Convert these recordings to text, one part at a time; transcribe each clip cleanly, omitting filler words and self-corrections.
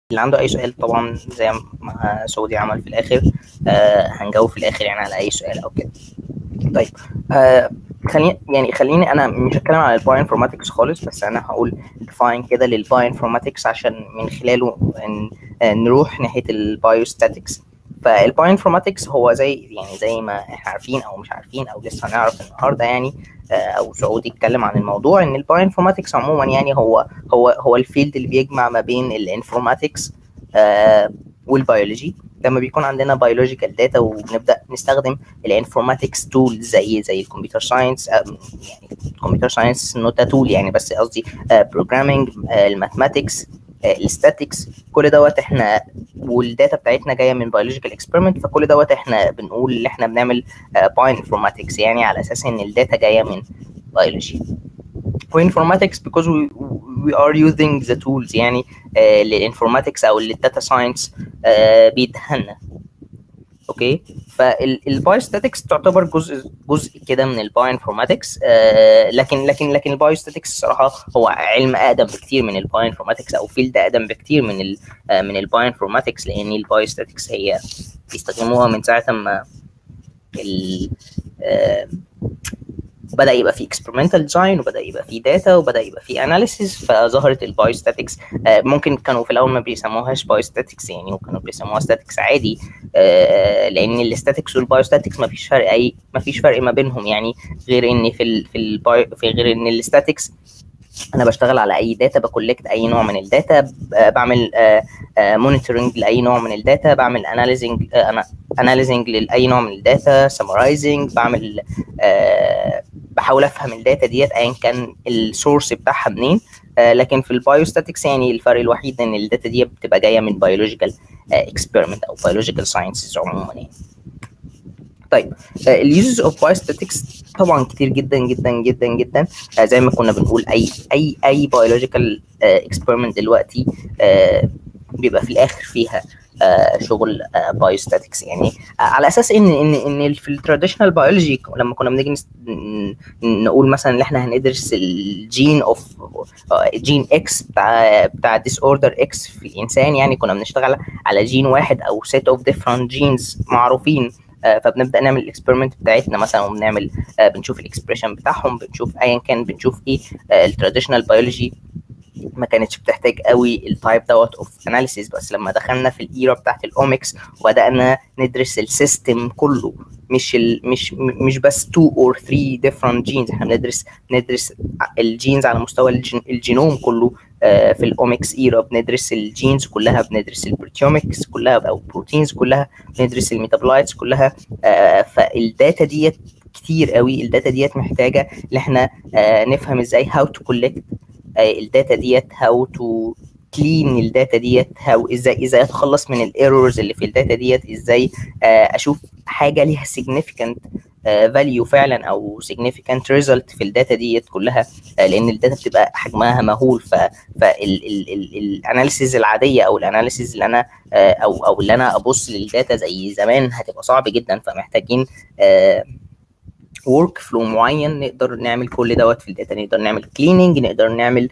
اللي عنده اي سؤال طبعا زي ما سعودي عمل في الاخر هنجاوب في الاخر يعني على اي سؤال او كده. طيب خليني انا مش هتكلم على البايو انفورماتكس خالص، بس انا هقول ديفاين كده للبايو انفورماتكس عشان من خلاله نروح ناحيه البايو ستاتكس. فالبايو انفورماتكس هو زي ما احنا عارفين او مش عارفين او لسه هنعرف النهارده يعني، او سعودي اتكلم عن الموضوع، ان البايو انفورماتكس عموما يعني هو الفيلد اللي بيجمع ما بين الانفورماتكس والبيولوجي. لما بيكون عندنا بيولوجيكال داتا وبنبدا نستخدم الانفورماتكس تولز زي الكمبيوتر ساينس، يعني الكمبيوتر ساينس نوت تول يعني، بس قصدي بروجرامينج، الماثماتكس، الستاتكس، كل دوت احنا والداتا بتاعتنا جايه من بيولوجيكال اكسبيرمنت، فكل دوت احنا بنقول ان احنا بنعمل بايو انفورماتكس يعني على اساس ان الداتا جايه من بيولوجي. وانفورماتكس because we are using the tools يعني للانفورماتكس او للداتا ساينس بيدهنا. اوكي، فالبايوستاتكس تعتبر جزء كده من البايوانفورماتكس، لكن البايوستاتكس الصراحه هو علم اقدم بكتير من البايوانفورماتكس، او فيلد اقدم بكتير من البايوانفورماتكس، لان البايوستاتكس هي بيستخدموها من ساعه ما بدأ يبقى في experimental design، وبدأ يبقى في data، وبدأ يبقى في analysis، فظهرت البايوستاتكس. ممكن كانوا في الأول ما بيسموهاش بايوستاتكس يعني، وكانوا بيسموها statics عادي، لأن الستاتكس والبايوستاتكس ما فيش فرق ما بينهم يعني، غير إن غير إن الستاتكس انا بشتغل على اي داتا، بكولكت اي نوع من الداتا، بعمل مونيتورنج لاي نوع من الداتا، بعمل اناليزنج لاي نوع من الداتا، سمرايزنج، بعمل بحاول افهم الداتا ديت ايا كان السورس بتاعها منين. لكن في البايوستاتكس يعني الفرق الوحيد ان الداتا دي بتبقى جايه من بيولوجيكال اكسبيرمنت او بيولوجيكال ساينسز عموما يعني. طيب اليوزز اوف بايوستاتكس طبعا كتير جدا جدا جدا جدا، زي ما كنا بنقول اي بيولوجيكال اكسبيرمنت دلوقتي بيبقى في الاخر فيها شغل بايوستاتكس يعني، على اساس ان في التراديشنال بيولوجي لما كنا بنيجي نقول مثلا ان احنا هندرس الجين اوف جين اكس بتاع ديس اوردر اكس في الانسان، يعني كنا بنشتغل على جين واحد او سيت اوف ديفرنت جينز معروفين، فبنبدا نعمل الاكسبيرمنت بتاعتنا مثلا، وبنعمل بنشوف الاكسبريشن بتاعهم، بنشوف ايا كان بنشوف ايه. التراديشنال بيولوجي ما كانتش بتحتاج قوي التايب دوت اوف اناليسيس، بس لما دخلنا في الايرا بتاعت الاوميكس وبدانا ندرس السيستم كله، مش بس 2 or 3 different genes، احنا بندرس الجينز على مستوى الجينوم كله. في الاوميكس ايرا بندرس الجينز كلها، بندرس البروتيوميكس كلها او البروتينز كلها، بندرس الميتابولايتس كلها. فالداتا ديت كتير قوي، الداتا ديت محتاجه ان احنا نفهم ازاي how to collect الداتا ديت، هاو تو كلين الداتا ديت، ازاي اتخلص من الايرورز اللي في الداتا ديت، ازاي اشوف حاجه ليها significant value فعلا او significant result في الداتا ديت كلها، لان الداتا بتبقى حجمها مهول. فالاناليسيز العاديه او الاناليسيز اللي انا او اللي انا ابص للداتا زي زمان هتبقى صعب جدا، فمحتاجين ورك فلو معين نقدر نعمل كل دوت في الداتا، نقدر نعمل كليننج، نقدر نعمل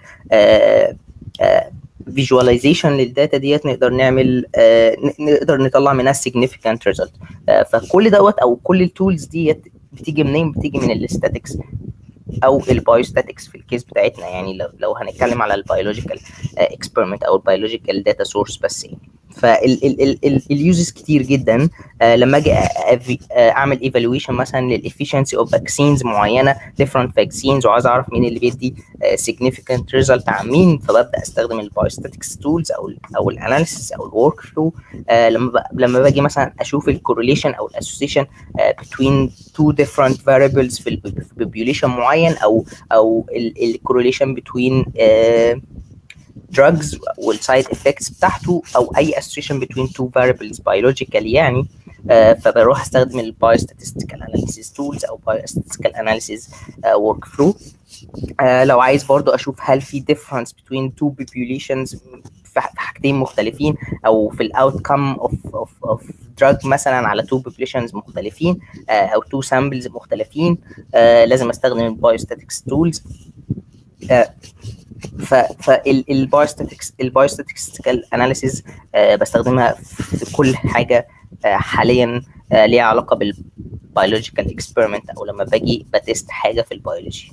فيجواليزيشن للداتا ديت، نقدر نعمل نقدر نطلع منها significant result. فكل دوت او كل التولز ديت بتيجي منين؟ بتيجي من الاستاتكس او البايوستاتكس في الكيس بتاعتنا يعني، لو هنتكلم على البيولوجيكال اكسبيرمنت او البيولوجيكال داتا سورس بس يعني. فاليوزز كتير جدا. لما اجي اعمل ايفالويشن مثلا للافيشنسي اوف فاكسينز معينه، ديفرنت فاكسينز، وعايز اعرف مين اللي بيدي significant result عن مين، فببدا استخدم البايوستاتكس تولز او الاناليسيس او الورك فلو. لما باجي مثلا اشوف الكورليشن او الاسوسيشن between two different variables في population معين، او الكورليشن between drugs والسايد افكتس بتاعته، او اي association between two variables biological يعني. فبروح استخدم البايوستاتستيكال اناليسيس تولز او بايوستاتستيكال اناليسيس ورك فلو. لو عايز برضو اشوف هل في difference between two populations في حاجتين مختلفين، او في الاوتكم اوف drug مثلا على two populations مختلفين، او two samples مختلفين، لازم استخدم البايوستاتكس تولز. البايوستاتيكال اناليسيز بستخدمها في كل حاجه حاليا ليها علاقه بالبيولوجيكال اكسبيرمنت، او لما باجي بتست حاجه في البيولوجي.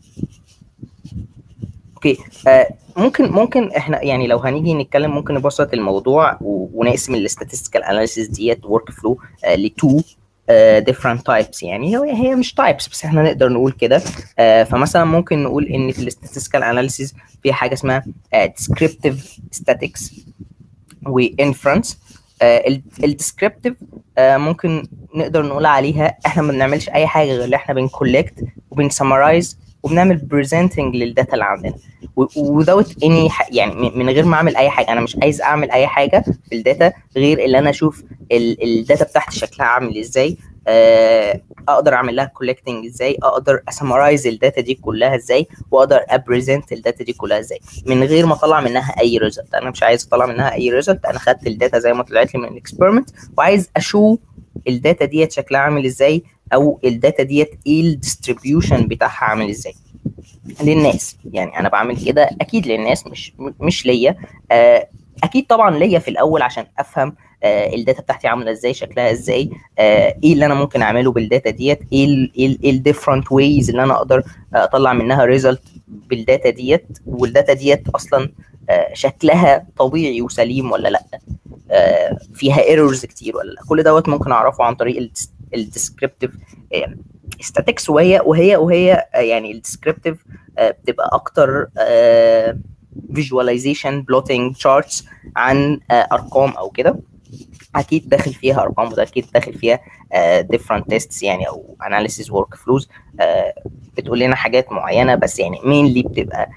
اوكي، ممكن احنا يعني لو هنيجي نتكلم ممكن نبسط الموضوع ونقسم الاستاتستيكال اناليسيس ديت ورك فلو لتو different types. يعني هي مش types بس احنا نقدر نقول كده. فمثلا ممكن نقول ان في الاستاتستيكال اناليسيس في حاجه اسمها descriptive statistics وانفرنس. الديسكريبتيف ممكن نقدر نقول عليها احنا ما بنعملش اي حاجه غير اللي احنا بنكولكت وبنسمرايز وبنعمل بريزنتنج للداتا اللي عندنا ودوت اني يعني من غير ما اعمل اي حاجه. انا مش عايز اعمل اي حاجه في الداتا غير اللي انا اشوف الداتا بتاعتي شكلها عامل ازاي، اقدر اعمل لها كولكتنج ازاي، اقدر اسمرايز الداتا دي كلها ازاي، واقدر ابريزنت الداتا دي كلها ازاي من غير ما اطلع منها اي ريزلت. انا مش عايز اطلع منها اي ريزلت، انا خدت الداتا زي ما طلعت لي من الاكسبيرمنت وعايز اشوف الداتا ديت شكلها عامل ازاي، او الداتا ديت ايه الديستريبيوشن بتاعها عامل ازاي للناس. يعني انا بعمل كده اكيد للناس، مش ليا. اكيد طبعا ليا في الاول عشان افهم الداتا بتاعتي عامله ازاي، شكلها ازاي، ايه اللي انا ممكن اعمله بالداتا ديت، ايه الديفرنت ويز اللي انا اقدر اطلع منها ريزلت بالداتا ديت، والداتا ديت اصلا شكلها طبيعي وسليم ولا لا، فيها ايرورز كتير ولا لا. كل دوت ممكن اعرفه عن طريق الديسكريبتيف statistics. وهي يعني الديسكريبتيف بتبقى اكتر visualization plotting charts عن ارقام او كده. اكيد داخل فيها ارقام وده اكيد داخل فيها different tests يعني او analysis workflows بتقول لنا حاجات معينه، بس يعني mainly بتبقى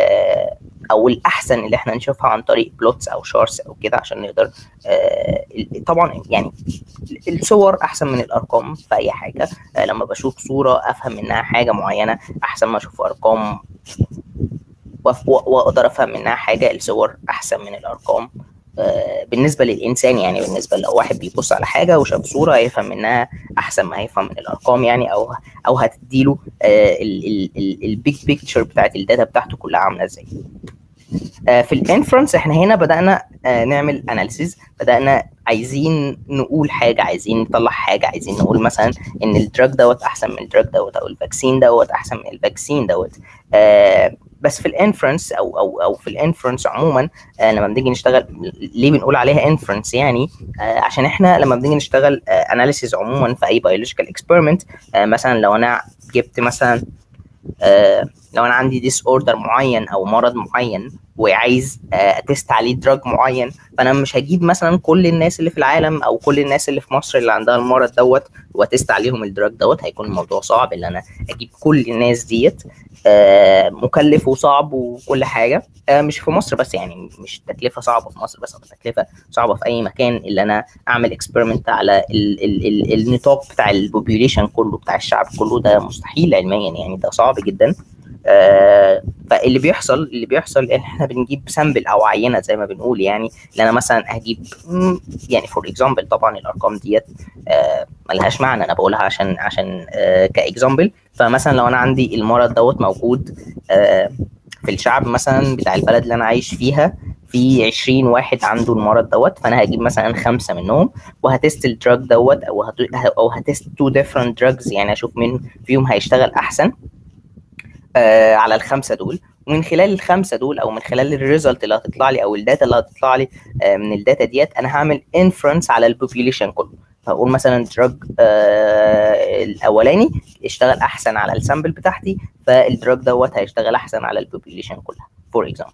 او الاحسن اللي احنا نشوفها عن طريق بلوتس او شارتس او كده عشان نقدر طبعا يعني الصور احسن من الارقام في اي حاجه. لما بشوف صوره افهم منها حاجه معينه احسن ما اشوف ارقام واقدر افهم منها حاجه. الصور احسن من الارقام بالنسبه للانسان، يعني بالنسبه لو واحد بيبص على حاجه وشاف صوره هيفهم منها احسن ما هيفهم من الارقام يعني، او هتديله البيج بيكتشر بتاعت الداتا بتاعته كلها عامله ازاي. في الانفرنس احنا هنا بدانا نعمل اناليسيز، بدانا عايزين نقول حاجه، عايزين نطلع حاجه، عايزين نقول مثلا ان الدراج دوت احسن من الدراج دوت، او الفاكسين دوت احسن من الفاكسين دوت. بس في الانفرنس او في الانفرنس عموما لما بنيجي نشتغل ليه بنقول عليها انفرنس؟ يعني عشان احنا لما بنيجي نشتغل اناليسيز عموما في اي بيولوجيكال اكسبيرمنت، مثلا لو انا جبت مثلا لو انا عندي ديس اوردر معين او مرض معين وعايز اتست عليه دراج معين، فانا مش هجيب مثلا كل الناس اللي في العالم او كل الناس اللي في مصر اللي عندها المرض دوت واتست عليهم الدراج دوت. هيكون الموضوع صعب ان انا اجيب كل الناس ديت، مكلف وصعب وكل حاجه. مش في مصر بس، يعني مش تكلفه صعبه في مصر بس، او تكلفه صعبه في اي مكان اللي انا اعمل اكسبيرمنت على النطاق بتاع البوبيوليشن كله، بتاع الشعب كله. ده مستحيل علميا، يعني ده صعب جدا. فاللي بيحصل ان احنا بنجيب سامبل او عينه زي ما بنقول، يعني اللي انا مثلا هجيب يعني فور اكزامبل. طبعا الارقام ديت ملهاش معنى، انا بقولها عشان كاكزامبل. فمثلا لو انا عندي المرض دوت موجود في الشعب مثلا بتاع البلد اللي انا عايش فيها، في 20 واحد عنده المرض دوت، فانا هجيب مثلا 5 منهم وهتست الدراج دوت، او هتست 2 different drugs، يعني اشوف مين فيهم هيشتغل احسن على الخمسه دول. ومن خلال الخمسه دول او من خلال الريزلت اللي هتطلع لي او الداتا اللي هتطلع لي من الداتا ديت، انا هعمل انفرنس على البوبيوليشن كله. فاقول مثلا الدراج الاولاني اشتغل احسن على السامبل بتاعتي، فالدراج دوت هيشتغل احسن على البوبيوليشن كلها فور اكزامبل.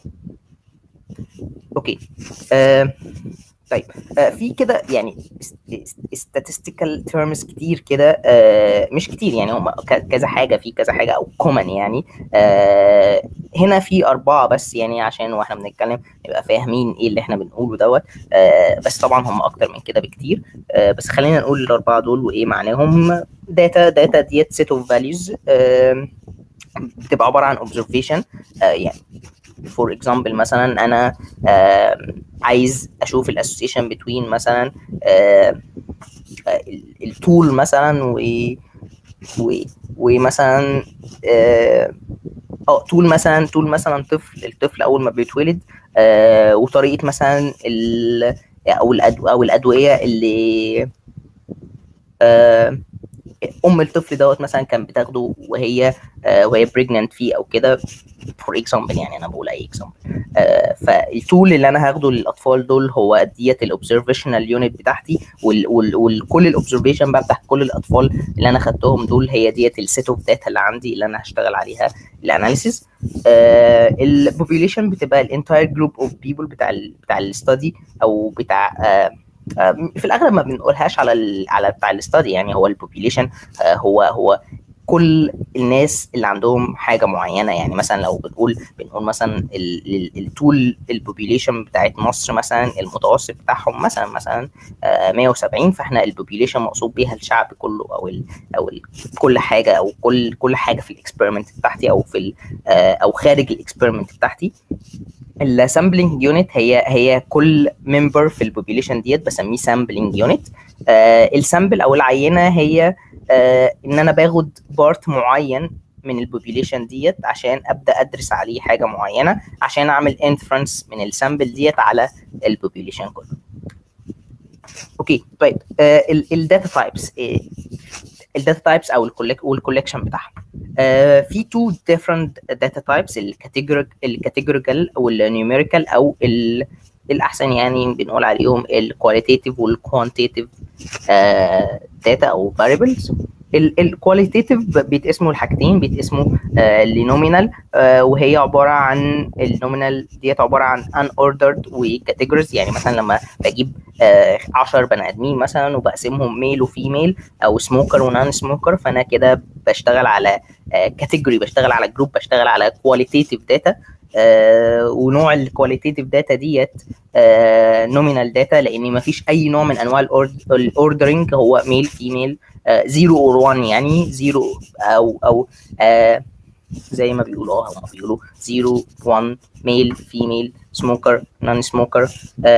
اوكي طيب في كده يعني statistical terms كتير كده، مش كتير يعني، هم كذا حاجه، في كذا حاجه او common يعني. هنا في 4 بس، يعني عشان واحنا بنتكلم نبقى فاهمين ايه اللي احنا بنقوله دوت. بس طبعا هم اكتر من كده بكتير، بس خلينا نقول ال4 دول وايه معناهم. داتا ديت set of values بتبقى عباره عن observation. يعني فور اكزامبل مثلا انا عايز اشوف الاسوسيشن بتوين مثلا الطول مثلا ومثلا طول مثلا الطفل اول ما بيتولد، وطريقه مثلا او الادويه اللي الطفل دوت مثلا كان بتاخده وهي بريجننت فيه او كده، فور اكزامبل يعني، انا بقول اي اكزامبل. فالتول اللي انا هاخده للاطفال دول هو ديت الاوبزرفيشنال يونت بتاعتي، وكل الاوبزرفيشن بقى بتاع كل الاطفال اللي انا خدتهم دول هي ديت السيت اوف داتا اللي عندي اللي انا هشتغل عليها الاناليسيس. البوبيوليشن بتبقى الانتاير جروب اوف بيبل بتاع الاستادي او بتاع في الاغلب ما بنقولهاش على بتاع الاستادي، يعني هو البوبيوليشن هو كل الناس اللي عندهم حاجه معينه. يعني مثلا لو بنقول مثلا التول البوبيوليشن بتاعت مصر مثلا المتوسط بتاعهم مثلا 170، فاحنا البوبيوليشن مقصود بيها الشعب كله او كل حاجه او كل حاجه في الاكسبيرمنت بتاعتي او في او خارج الاكسبيرمنت بتاعتي. السامبلنج يونت هي كل ممبر في البوبيوليشن ديت بسميه سامبلنج يونت. السامبل او العينه هي ان انا باخد بارت معين من البوبيوليشن ديت عشان ابدا ادرس عليه حاجه معينه عشان اعمل انفرنس من السامبل ديت على البوبيوليشن كله. اوكي طيب، الداتا تايبس، الداتا تايبس او الكولكشن بتاعها. في تو ديفرنت داتا تايبس، الكاتيجوريكال والنيوميريكال او الاحسن يعني بنقول عليهم الكواليتيتيف والكوانتيتيف داتا او فاريبلز. الكواليتيتيف بيتقسموا لحاجتين، بيتقسموا لنومينال، وهي عباره عن النومينال ديت عباره عن ان اوردرد وكاتيجوريز. يعني مثلا لما بجيب 10 بني ادمين مثلا وبقسمهم ميل وفيميل او سموكر ونان سموكر، فانا كده بشتغل على كاتيجوري، بشتغل على جروب، بشتغل على كواليتيتيف داتا. ونوع الكواليتيتيف داتا ديت نومينال داتا، لان ما فيش اي نوع من انواع الاوردرنج، هو ميل فيميل 0 اور 1، يعني 0 او زي ما بيقولوا هم بيقولوا 0 1 ميل فيميل سموكر نون سموكر،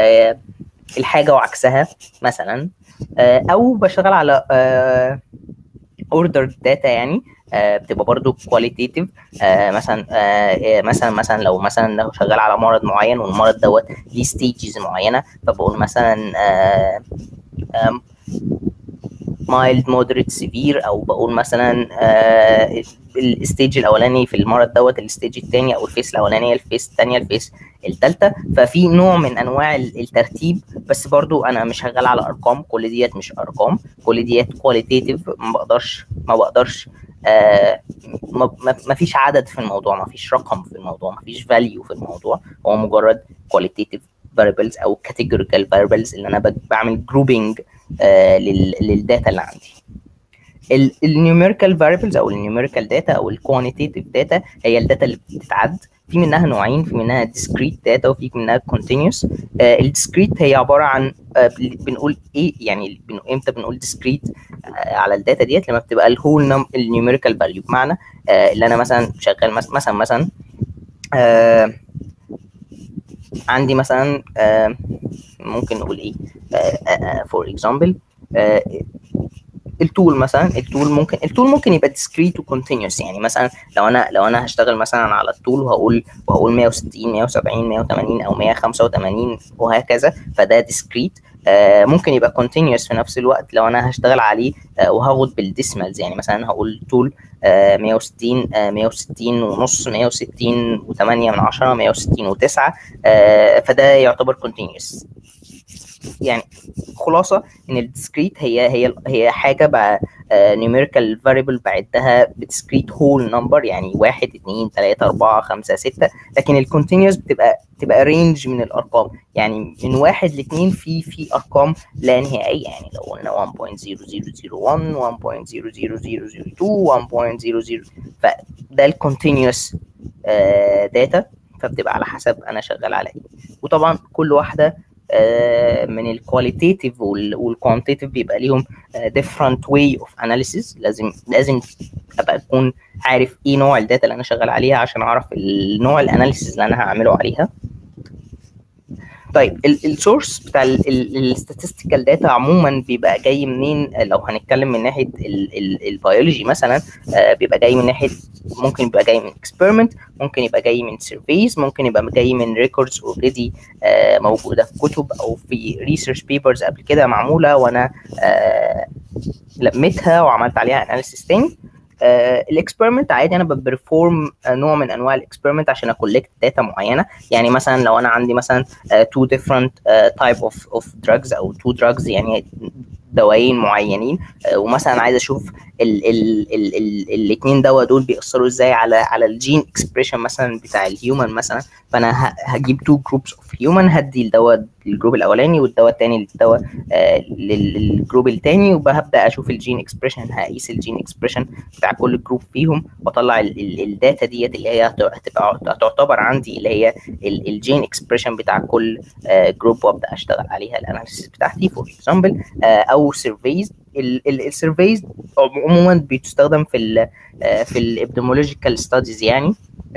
الحاجه وعكسها مثلا. او بشتغل على اوردر داتا، يعني بتبقى برضو كواليتيتيف. مثلا لو شغال على مرض معين والمرض دوت ليه ستيجز معينه، فبقول مثلا مايلد مودريت سيفير، او بقول مثلا الستيج الاولاني في المرض دوت الستيج الثاني، او الفيس الاولانيه الفيس الثانيه الفيس الثالثه. ففي نوع من انواع الترتيب، بس برضو انا مش شغال على ارقام، كل ديت مش ارقام، كل ديت كواليتيتيف. ما بقدرش ما فيش عدد في الموضوع، ما فيش رقم في الموضوع، ما فيش فاليو في الموضوع، هو مجرد كواليتيتيف variables او categorical variables اللي انا بعمل grouping للداتا اللي عندي. النيوميريكال فاريبلز او النيوميريكال داتا او الكوانتيتيف داتا هي الداتا اللي بتتعد. في منها نوعين، في منها discrete داتا وفي منها continuous. الديسكريت هي عباره عن بنقول ايه يعني، امتى بنقول discrete على الداتا ديت؟ لما بتبقى الهول النيوميريكال فاليو، بمعنى اللي انا مثلا شغال مثلا عندي مثلا ممكن نقول ايه فور اكزامبل التول ممكن يبقى discrete وكونتينيوس. يعني مثلا لو انا هشتغل مثلا على التول وهقول 160 170 180 او 185 وهكذا، فده discrete. ممكن يبقى continuous في نفس الوقت لو انا هشتغل عليه وهاخد بالديسمالز، يعني مثلا هقول تول 160 160 ونص 160 و8 من 10 160 و9، فده يعتبر continuous. يعني خلاصه ان الديسكريت هي حاجه بقى نيوميريكال فاريبل بعدها بديسكريت هول نمبر، يعني 1 2 3 4 5 6. لكن الكونتينيوس بتبقى رينج من الارقام، يعني من 1 ل 2 في ارقام لا نهائيه. يعني لو قلنا 1.0001 1.00002 1.00، فده الكونتينيوس داتا، فبتبقى على حسب انا شغال على ايه. وطبعا كل واحده من الكواليتيتيف والكوانتيتيف بيبقى ليهم different way of analysis. لازم ابقى اكون عارف ايه نوع الداتا اللي انا شغال عليها عشان اعرف النوع الاناليسيس اللي انا هعمله عليها. طيب السورس بتاع الستاتستيكال داتا عموما بيبقى جاي منين؟ لو هنتكلم من ناحيه البيولوجي مثلا، بيبقى جاي من ناحيه، ممكن يبقى جاي من اكسبيرمنت، ممكن يبقى جاي من سيرفيز، ممكن يبقى جاي من ريكوردز اوريدي موجوده في كتب او في ريسيرش بيبرز قبل كده معموله وانا لميتها وعملت عليها اناليسيس تاني. الاكسبيرمنت عادي انا ببرفورم نوع من انواع الاكسبيرمنت عشان اكولكت داتا معينه. يعني مثلا لو انا عندي مثلا two different type of drugs او two drugs، يعني دوايين معينين، ومثلا عايز اشوف الاثنين دول بيأثروا ازاي على الجين اكسبريشن مثلا بتاع الهيومن مثلا. فانا هجيب تو جروبس اوف هيومن، هدي الدواء للجروب الاولاني والدواء الثاني للدواء للجروب الثاني، وببدا اشوف الجين اكسبريشن، هقيس الجين اكسبريشن بتاع كل جروب فيهم، واطلع الداتا ديت اللي هي تعتبر عندي اللي هي الجين اكسبريشن بتاع كل جروب، وابدا اشتغل عليها الاناليسيس بتاعتي. فور اكزامبل او سيرفيز. السيرفيز عموما بتستخدم في الابيديمولوجيكال ستاديز، يعني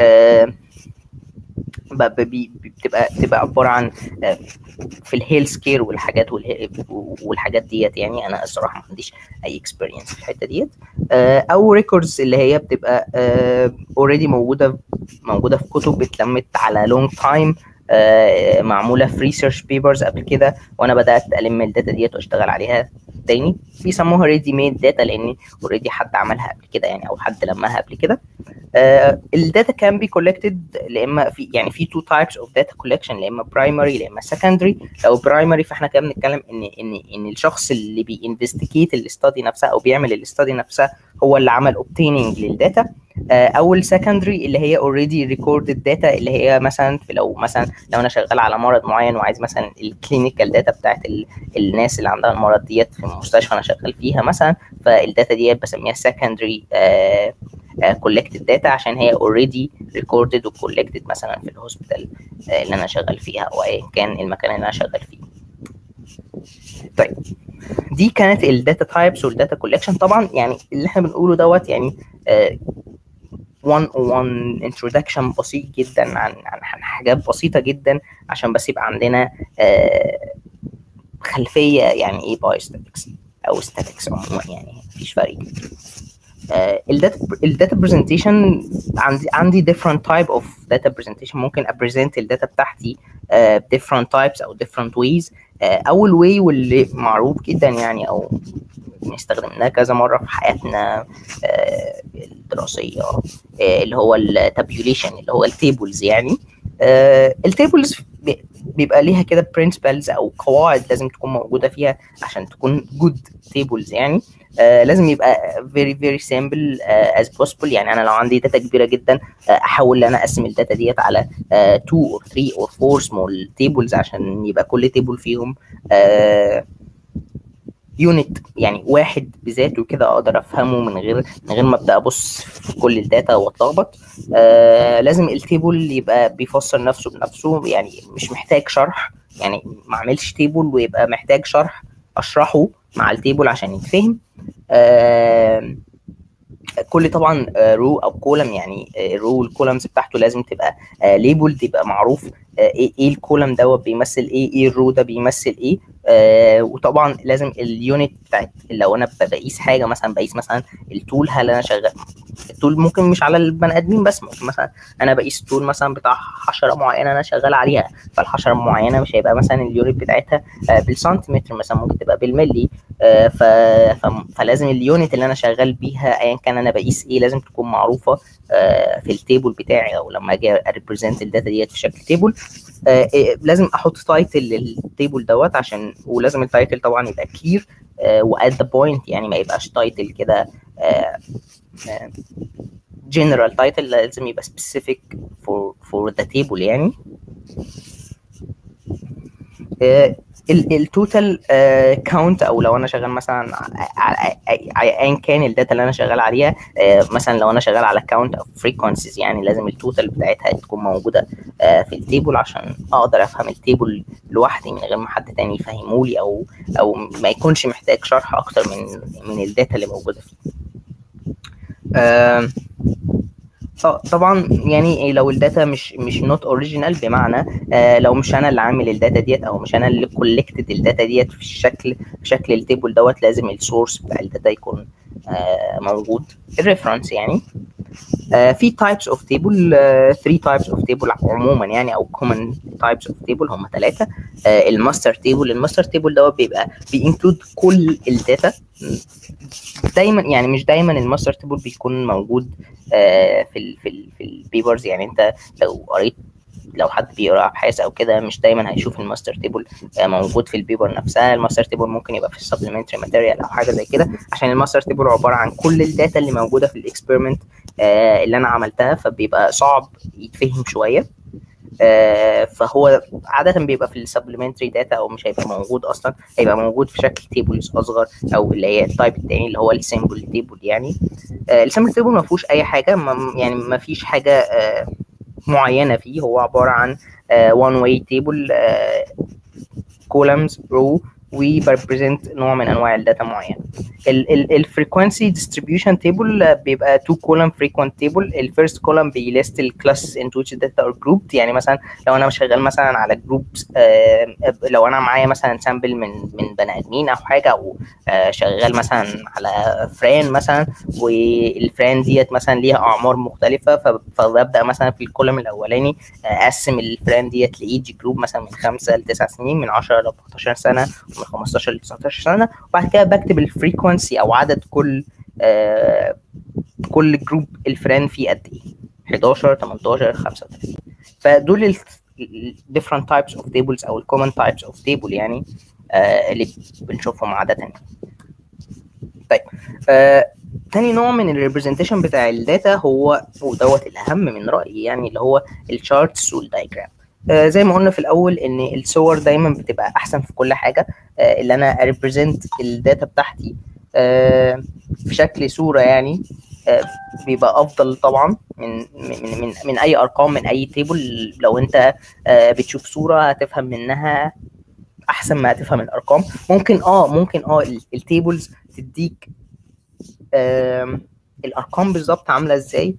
بتبقى عباره عن في الهيلث كير والحاجات ديت. يعني انا الصراحه ما عنديش اي اكسبيرينس في الحته ديت. او ريكوردز اللي هي بتبقى اوريدي موجوده في كتب اتلمت على لونج تايم، معموله في ريسيرش بيبرز قبل كده، وانا بدات الم الداتا ديت واشتغل عليها تاني. بيسموها ريدي ميد داتا لان اوريدي حد عملها قبل كده، يعني او حد لمها قبل كده. الداتا كان بي كولكتد لاما في تو تايبس اوف داتا كولكشن، لاما برايمري لاما سكندري. لو برايمري فاحنا كده بنتكلم ان الشخص اللي بينفستيجيت الاستادي نفسها او بيعمل الاستادي نفسها هو اللي عمل اوبتيننج للداتا. او السكندري اللي هي اوريدي ريكوردد داتا، اللي هي مثلا لو انا شغال على مرض معين وعايز مثلا الكلينيكال داتا بتاعت الناس اللي عندها المرض ديت في المستشفى انا شغال فيها مثلا، فالداتا ديت بسميها سكندري collected data عشان هي already recorded و collected مثلا في الهوسبيتال اللي انا شغال فيها او ايا كان المكان اللي انا شغال فيه. طيب دي كانت الداتا تايبس والداتا كولكشن. طبعا يعني اللي احنا بنقوله دوت يعني one introduction بسيط جدا عن حاجات بسيطه جدا عشان بس يبقى عندنا خلفيه يعني ايه بايوستاتكس او statics عموما، يعني مفيش فرق. الداتا برزنتيشن عندي different type of data presentation. ممكن ابريزنت الداتا بتاعتي different types او different ways. اول way واللي معروف جدا يعني او استخدمناه كذا مره في حياتنا الدراسيه، اللي هو التابيوليشن، اللي هو التيبلز. يعني التيبلز بيبقى ليها كده برنسبلز او قواعد لازم تكون موجوده فيها عشان تكون جود تيبلز. يعني لازم يبقى very very simple as possible. يعني انا لو عندي داتا كبيره جدا احاول ان انا اقسم الداتا ديت على 2 or 3 or 4 small tables عشان يبقى كل تيبل فيهم يونت، يعني واحد بذاته كده اقدر افهمه من غير ما ابدا ابص في كل الداتا واتلخبط. لازم التيبل يبقى بيفسر نفسه بنفسه، يعني مش محتاج شرح. يعني ما اعملش تيبل ويبقى محتاج شرح اشرحه مع التيبل عشان يتفهم. كل طبعا رو او كولم، يعني الرو والكولمز بتاعته لازم تبقى ليبل، تبقى معروف ايه الكولم دوت بيمثل ايه الرو ده بيمثل ايه. وطبعا لازم اليونت بتاعت لو انا بقيس حاجه مثلا، بقيس مثلا التول، هل انا شغال التول ممكن مش على البني ادمين بس، ممكن مثلا انا بقيس التول مثلا بتاع حشره معينه انا شغال عليها، فالحشره المعينه مش هيبقى مثلا اليونت بتاعتها بالسنتيمتر، مثلا ممكن تبقى بالملي. فلازم اليونت اللي انا شغال بيها ايا كان انا بقيس ايه لازم تكون معروفه في التيبل بتاعي، او لما اجي اريبريزنت الداتا ديت في شكل تيبل. لازم احط تايتل للتيبل دوت عشان، ولازم التايتل طبعا يبقى كلير وات ذا بوينت، يعني ما يبقاش تايتل كده جنرال تايتل، لازم يبقى سبيسيفيك فور ذا تيبل. يعني التوتال كاونت، او لو انا شغال مثلا ايا كان الداتا اللي انا شغال عليها، مثلا لو انا شغال على كاونت او فريكونسيز، يعني لازم التوتال بتاعتها تكون موجوده في التيبل عشان اقدر افهم التيبل لوحدي من غير ما حد تاني يفهمه لي، او ما يكونش محتاج شرح اكتر من الداتا اللي موجوده فيه. طبعا يعني لو الداتا مش نوت اوريجينال، بمعنى لو مش انا اللي عامل الداتا ديت، او مش انا اللي كولكتد الداتا ديت في شكل التيبل دوت، لازم السورس بتاع الداتا يكون موجود، الريفرنس يعني. في types of table 3 types of table عموما يعني، او common types of table هم 3. الماستر تيبل دوت بيبقى بينكلود كل الداتا. دايما يعني مش دايما الماستر تيبل بيكون موجود في البيبرز، يعني انت لو حد بيقرا ابحاث او كده مش دايما هيشوف الماستر تيبل موجود في البيبر نفسها. الماستر تيبل ممكن يبقى في السبلمنتري ماتيريال او حاجه زي كده، عشان الماستر تيبل عباره عن كل الداتا اللي موجوده في الاكسبيرمنت اللي انا عملتها، فبيبقى صعب يتفهم شويه. فهو عاده بيبقى في السبلمنتري داتا، او مش هيبقى موجود اصلا، هيبقى موجود في شكل تيبلز اصغر، او اللي هي التايب الثاني اللي هو السيمبل تيبل يعني. السيمبل تيبل ما فيهوش اي حاجه، يعني ما فيش حاجه معينه فيه، هو عباره عن one way table columns row وبريبريزنت نوع من انواع الداتا معينه. الفريكوانسي ديستريبيوشن تيبل بيبقى 2 column frequent table. الفيرست column بيليست الكلاس into which data are grouped، يعني مثلا لو انا شغال مثلا على جروبس، لو انا معايا مثلا سامبل من بني ادمين او حاجه، او شغال مثلا على فران مثلا، والفران ديت مثلا ليها اعمار مختلفه، فببدا مثلا في الكولوم الاولاني اقسم الفران ديت لايدج جروب مثلا من 5 ل 9 سنين، من 10 ل 14 سنه، ومن 15 ل 19 سنه، وبعد كده بكتب الفريكونسي او عدد كل جروب الفران فيه قد ايه، 11 18 35. فدول ال different types of tables او ال common types of table يعني اللي بنشوفهم عاده يعني. طيب تاني نوع من الريبريزنتيشن بتاع الداتا هو ودوت الاهم من رايي يعني، اللي هو الشارتس والدايجرام. زي ما قلنا في الاول ان الصور دايما بتبقى احسن في كل حاجه. اللي انا اريبريزنت الداتا بتاعتي في شكل صوره يعني بيبقى افضل طبعا من اي ارقام، من اي تيبل. لو انت بتشوف صوره هتفهم منها احسن ما هتفهم الارقام. ممكن التيبلز تديك الارقام بالظبط عامله ازاي،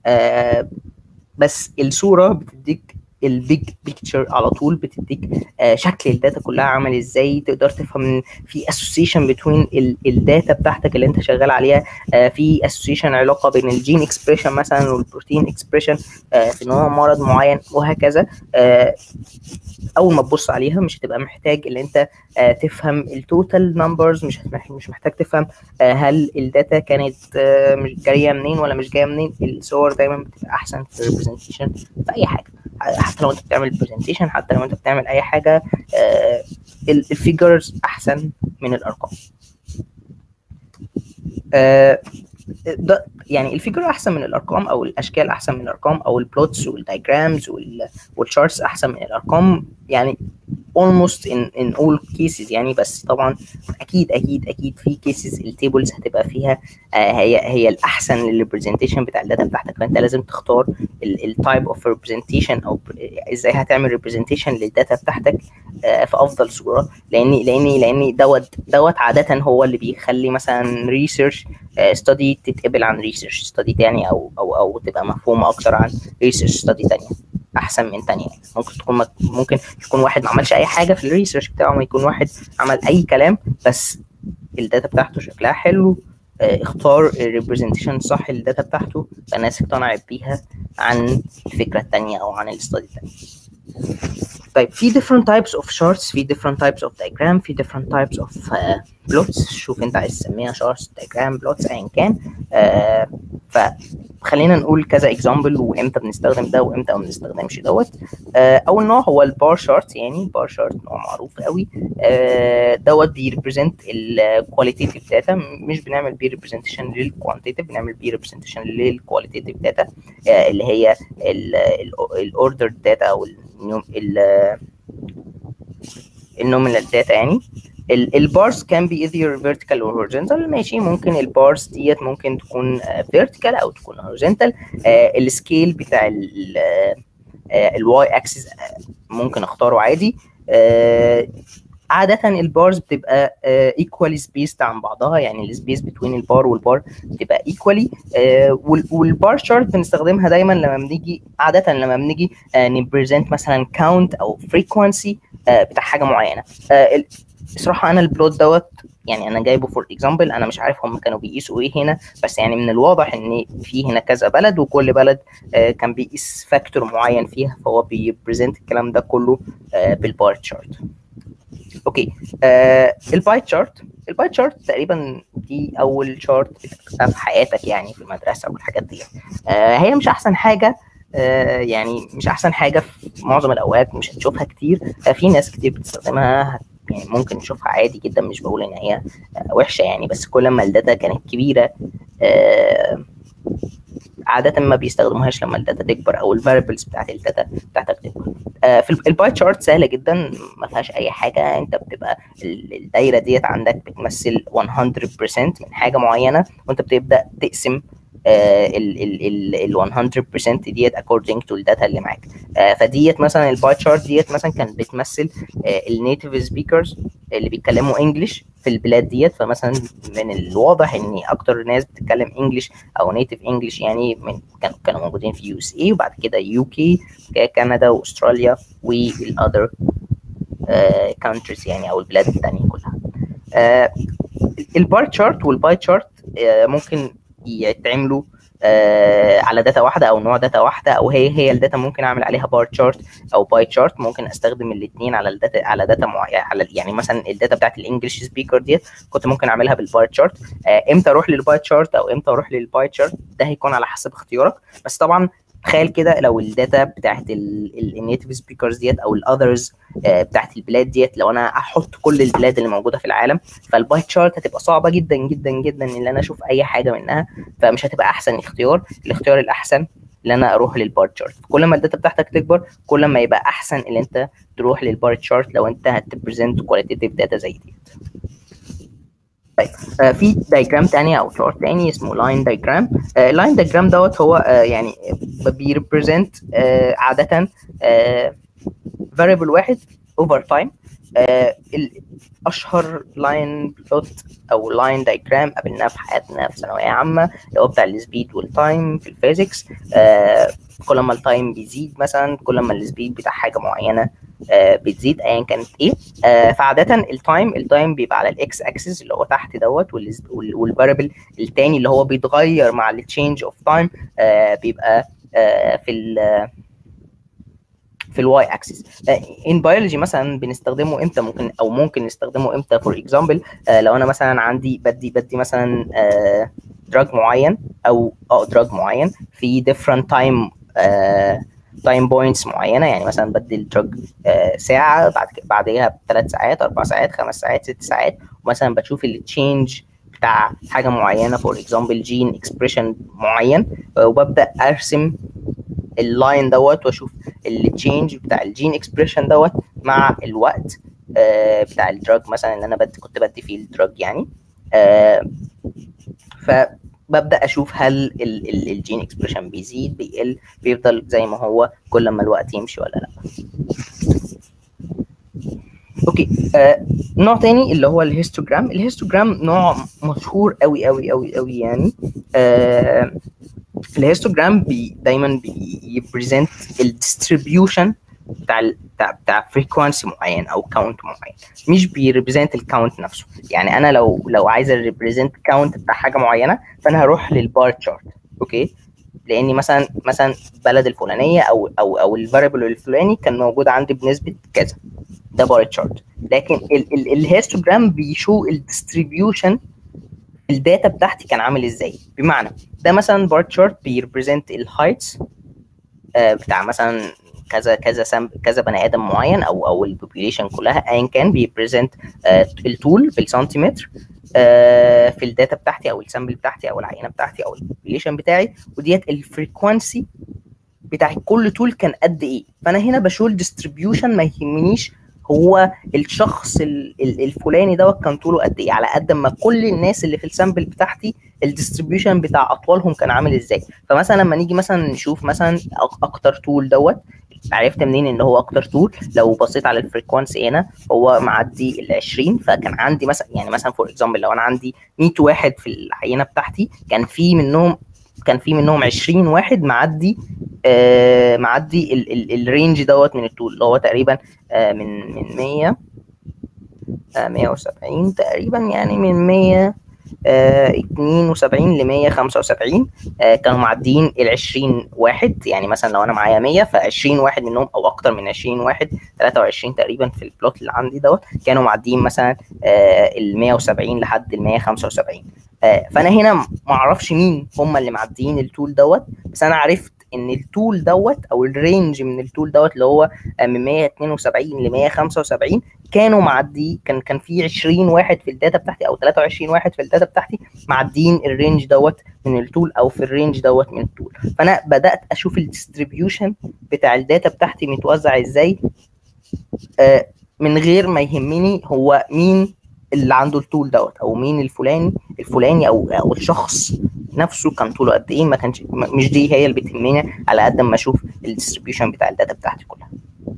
بس الصوره بتديك البيج بيكتشر على طول، بتديك شكل الداتا كلها عامل ازاي، تقدر تفهم في اسوسيشن بين الداتا بتاعتك اللي انت شغال عليها، في اسوسيشن علاقه بين الجين اكسبريشن مثلا والبروتين اكسبريشن في نوع مرض معين وهكذا. اول ما تبص عليها مش هتبقى محتاج ان انت تفهم التوتال نمبرز، مش محتاج تفهم هل الداتا كانت مش جايه منين ولا مش جايه منين. الصور دايما بتبقى احسن في الريبريزنتيشن في اي حاجه، حتى لو انت بتعمل برزنتيشن، حتى لو انت بتعمل اي حاجه الفيجرز احسن من الارقام. ده يعني الفيجر احسن من الارقام، او الاشكال احسن من الارقام، او البلوتس والدايجرامز والشارتس احسن من الارقام يعني almost in all cases يعني. بس طبعا اكيد في cases التيبلز هتبقى فيها هي الاحسن للريبريزنتيشن بتاع الداتا بتاعتك، فانت لازم تختار التايب اوف ريبريزنتيشن، او ازاي هتعمل ريبريزنتيشن للداتا بتاعتك في افضل صوره. لان دوت عاده هو اللي بيخلي مثلا ريسيرش ستادي تتقبل عن ريسيرش ستادي تاني، او تبقى مفهومه اكتر عن ريسيرش ستادي تانيه احسن من تانية. ممكن يكون واحد ما عملش اي حاجه في الريسيرش بتاعه، ما يكون واحد عمل اي كلام بس الداتا بتاعته شكلها حلو، اختار الريبريزنتيشن صح للداتا بتاعته، فالناس اقتنعت بيها عن الفكره الثانيه او عن الاستادي الثانيه. طيب في different types of charts، في different types of diagram، في different types of plots. شوف انت عايز تسميها charts diagram plots ايا كان. فخلينا نقول كذا example وامتى بنستخدم ده وامتى ما بنستخدمش دوت. اول نوع هو البار شارت، يعني البار شارت نوع معروف قوي. دوت بيريبريزنت الكواليتيف داتا، مش بنعمل بيه ريبريزنتيشن للكوانتيتيف، بنعمل بيه ريبريزنتيشن للكواليتيف داتا اللي هي الاوردر داتا او النومينال داتا يعني. البارز كان بي either vertical or horizontal. ماشي، ممكن البارز ديت ممكن تكون vertical او تكون horizontal. السكيل بتاع الواي اكسس ممكن اختاره عادي. عادة البارز بتبقى ايكوالي سبيسد عن بعضها، يعني السبيس بين البار والبار بتبقى ايكوالي. والبار شارت بنستخدمها دايما لما بنيجي عادة لما بنيجي نبريزنت مثلا كاونت او فريكوانسي بتاع حاجة معينة. الصراحة انا البلوت دوت يعني انا جايبه فور اكزامبل، انا مش عارف هم كانوا بيقيسوا ايه هنا، بس يعني من الواضح ان في هنا كذا بلد وكل بلد كان بيقيس فاكتور معين فيها، فهو بيبريزنت الكلام ده كله بالبار تشارت. اوكي. الباي تشارت تقريبا دي اول شارت بتكتبها في حياتك يعني في المدرسه والحاجات دي. هي مش احسن حاجه، يعني مش احسن حاجه في معظم الاوقات، مش هتشوفها كتير. في ناس كتير بتستخدمها، يعني ممكن نشوفها عادي جدا، مش بقول ان هي وحشه يعني، بس كل ما الداتا كانت كبيره عاده ما بيستخدموهاش لما الداتا تكبر او الفاريبلز بتاعت الداتا بتاعتك تكبر. في الباي تشارت سهله جدا، ما فيهاش اي حاجه. انت بتبقى الدايره ديت عندك بتمثل 100% من حاجه معينه، وانت بتبدا تقسم ال 100% ديت according to الداتا اللي معاك. فديت مثلا الباي تشارت ديت مثلا كانت بتمثل النيتيف سبيكرز اللي بيتكلموا انجلش في البلاد ديت. فمثلا من الواضح ان اكتر ناس بتتكلم انجلش او نيتيف انجلش يعني من كانوا موجودين في يو اس اي، وبعد كده يو كي، كندا واستراليا والاذر كونتريز يعني او البلاد الثانيه كلها. البار تشارت والباي تشارت ممكن يتعملوا على داتا واحده او نوع داتا واحده، او هي الداتا ممكن اعمل عليها بار تشارت او باي تشارت. ممكن استخدم الاثنين على الداتا، على داتا معينه، على يعني مثلا الداتا بتاعت الانجليش سبيكر ديت كنت ممكن اعملها بالبار تشارت. امتى اروح للباي تشارت او امتى اروح للباي تشارت ده هيكون على حسب اختيارك. بس طبعا تخيل كده لو الداتا بتاعت النيتيف سبيكرز ديت او الاذرز بتاعت البلاد ديت، لو انا احط كل البلاد اللي موجوده في العالم، فالباي تشارت هتبقى صعبه جدا جدا جدا ان انا اشوف اي حاجه منها، فمش هتبقى احسن اختيار. الاختيار الاحسن ان انا اروح للبار تشارت. كل ما الداتا بتاعتك تكبر كل ما يبقى احسن ان انت تروح للبار تشارت لو انت هتبريزنت كواليتيف داتا زي دي. طيب في دايجرام تاني او شارت تاني اسمه لاين دايجرام. اللاين دايجرام دوت هو يعني بيريبريزنت عاده variable واحد over time. اشهر لاين بلوت او لاين دايجرام قابلناه في حياتنا في ثانويه عامه اللي هو بتاع السبيد والتايم في الفيزيكس. كل ما التايم بيزيد مثلا كل ما السبيد بتاع حاجه معينه بتزيد ايا كانت ايه. فعاده التايم بيبقى على الاكس اكسس اللي هو تحت دوت، والفاريبل الثاني اللي هو بيتغير مع التشينج اوف تايم بيبقى في الواي اكسس. ان بيولوجي مثلا بنستخدمه امتى؟ ممكن نستخدمه امتى؟ فور اكزامبل لو انا مثلا عندي بدي مثلا دراج معين او دراج معين في different تايم بوينتس معينه، يعني مثلا بدي الدراج ساعه، بعدها ب3 ساعات 4 ساعات 5 ساعات 6 ساعات، ومثلا بشوف التشينج بتاع حاجه معينه فور اكزامبل جين اكسبريشن معين، وببدا ارسم اللاين دوت واشوف التشينج بتاع الجين اكسبريشن دوت مع الوقت بتاع الدراج مثلا اللي انا كنت بدي فيه الدراج يعني. فببدا اشوف هل الجين اكسبريشن بيزيد بيقل بيفضل زي ما هو كل ما الوقت يمشي ولا لا. اوكي. نوع تاني اللي هو الهيستوجرام. الهيستوجرام نوع مشهور قوي قوي قوي قوي يعني. الهيستوجرام دايما بيبريزنت الديستريبيوشن بتاع فريكوانسي معين او كاونت معين، مش بيريبريزنت الكاونت نفسه. يعني انا لو عايز اريبريزنت كاونت بتاع حاجه معينه فانا هروح للبار تشارت. اوكي، لاني مثلا بلد الفلانيه او الفاريبل الفلاني كان موجود عندي بنسبه كذا، ده بار تشارت. لكن الهيستوجرام بيشو الديستريبيوشن الداتا بتاعتي كان عامل ازاي. بمعنى ده مثلا بار تشارت بيريبريزنت الهايتس بتاع مثلا كذا بني ادم معين او البوبيليشن كلها ايا كان، بيبريزنت الطول بالسنتيمتر في الداتا بتاعتي او السامبل بتاعتي او العينه بتاعتي او البوبيليشن بتاعي، وديت الفريكوانسي بتاع كل طول كان قد ايه. فانا هنا بشول ديستريبيوشن، ما يهمنيش هو الشخص الفلاني دوت كان طوله قد ايه، على قد ما كل الناس اللي في السامبل بتاعتي الديستريبيوشن بتاع اطوالهم كان عامل ازاي. فمثلا لما نيجي مثلا نشوف مثلا اكتر طول دوت عرفت منين ان هو اكتر تول؟ لو بصيت على الفريكوانسي هنا هو معدي ال 20، فكان عندي مثلا يعني مثلا فور اكزامبل لو انا عندي 100 واحد في العينه بتاعتي، كان في منهم 20 واحد معدي الرينج دوت من التول، اللي هو تقريبا من 100 170 تقريبا، يعني من 172 ل 175 كانوا معديين ال 20 واحد. يعني مثلا لو انا معايا 100 ف 20 واحد منهم او اكتر من 20 واحد 23 تقريبا في البلوت اللي عندي دوت كانوا معديين مثلا ال 170 لحد ال 175. فانا هنا ما اعرفش مين هم اللي معديين التول دوت، بس انا عرفت ان التول دوت او الرينج من التول دوت اللي هو من 172 ل 175 كانوا معدي، كان في 20 واحد في الداتا بتاعتي او 23 واحد في الداتا بتاعتي معديين الرينج دوت من التول او في الرينج دوت من التول. فانا بدات اشوف الديستريبيوشن بتاع الداتا بتاعتي متوزع ازاي من غير ما يهمني هو مين اللي عنده التول دوت او مين الفلاني او الشخص نفسه كان طوله قد ايه. ما كانش مش دي هي اللي بتهمني على قد ما اشوف الديستريبيوشن بتاع الداتا بتاعتي كلها.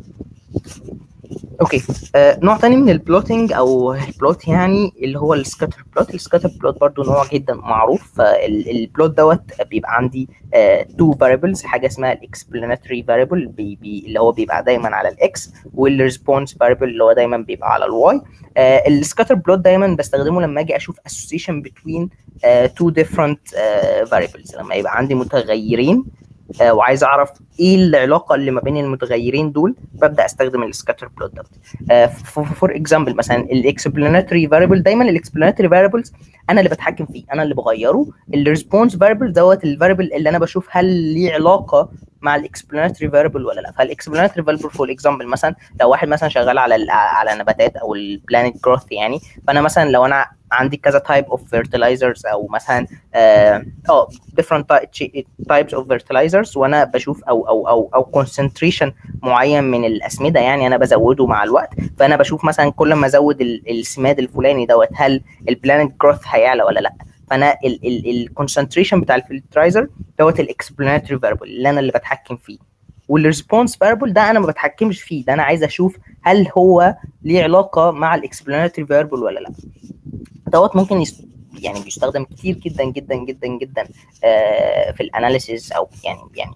اوكي، نوع تاني من البلوتنج او البلوت يعني اللي هو السكاتر بلوت. السكاتر بلوت برضو نوع جدا معروف. البلوت دوت بيبقى عندي تو فاريبلز، حاجه اسمها الاكسبلاناتوري فاريبل اللي هو بيبقى دايما على الاكس، والريسبونس فاريبل اللي هو دايما بيبقى على الواي. السكاتر بلوت دايما بستخدمه لما اجي اشوف association between two different variables. لما يبقى عندي متغيرين وعايز اعرف ايه العلاقه اللي ما بين المتغيرين دول، ببدا استخدم السكاتر بلوت دوت. فور اكزامبل مثلا الاكسبلاناتوري فاريبل، دايما الاكسبلاناتوري فاريبلز انا اللي بتحكم فيه، انا اللي بغيره. الريسبونس فاريبل دوت الفاريبل اللي انا بشوف هل ليه علاقه مع الاكسبلاناتوري فاريبل ولا لا. فالاكسبلاناتوري فاريبل فور اكزامبل مثلا لو واحد مثلا شغال على نباتات او البلانيت جروث يعني، فانا مثلا لو انا عندي كذا تايب اوف فيرتلايزرز او مثلا different types of fertilizers، وانا بشوف او concentration معين من الاسمده يعني انا بزوده مع الوقت، فانا بشوف مثلا كل ما ازود السماد الفلاني دوت هل البلانت جروث هيعلى ولا لا. فانا الكونسنتريشن بتاع الفيرتلايزر دوت الاكسبلاناتوري فاريبل اللي انا اللي بتحكم فيه. والريسبونس فاريبل ده انا ما بتحكمش فيه، ده انا عايز اشوف هل هو ليه علاقه مع الاكسبلاناتوري فاريبل ولا لا. دوت ممكن يعني بيستخدم كتير جدا جدا جدا جدا في الاناليسيز، او يعني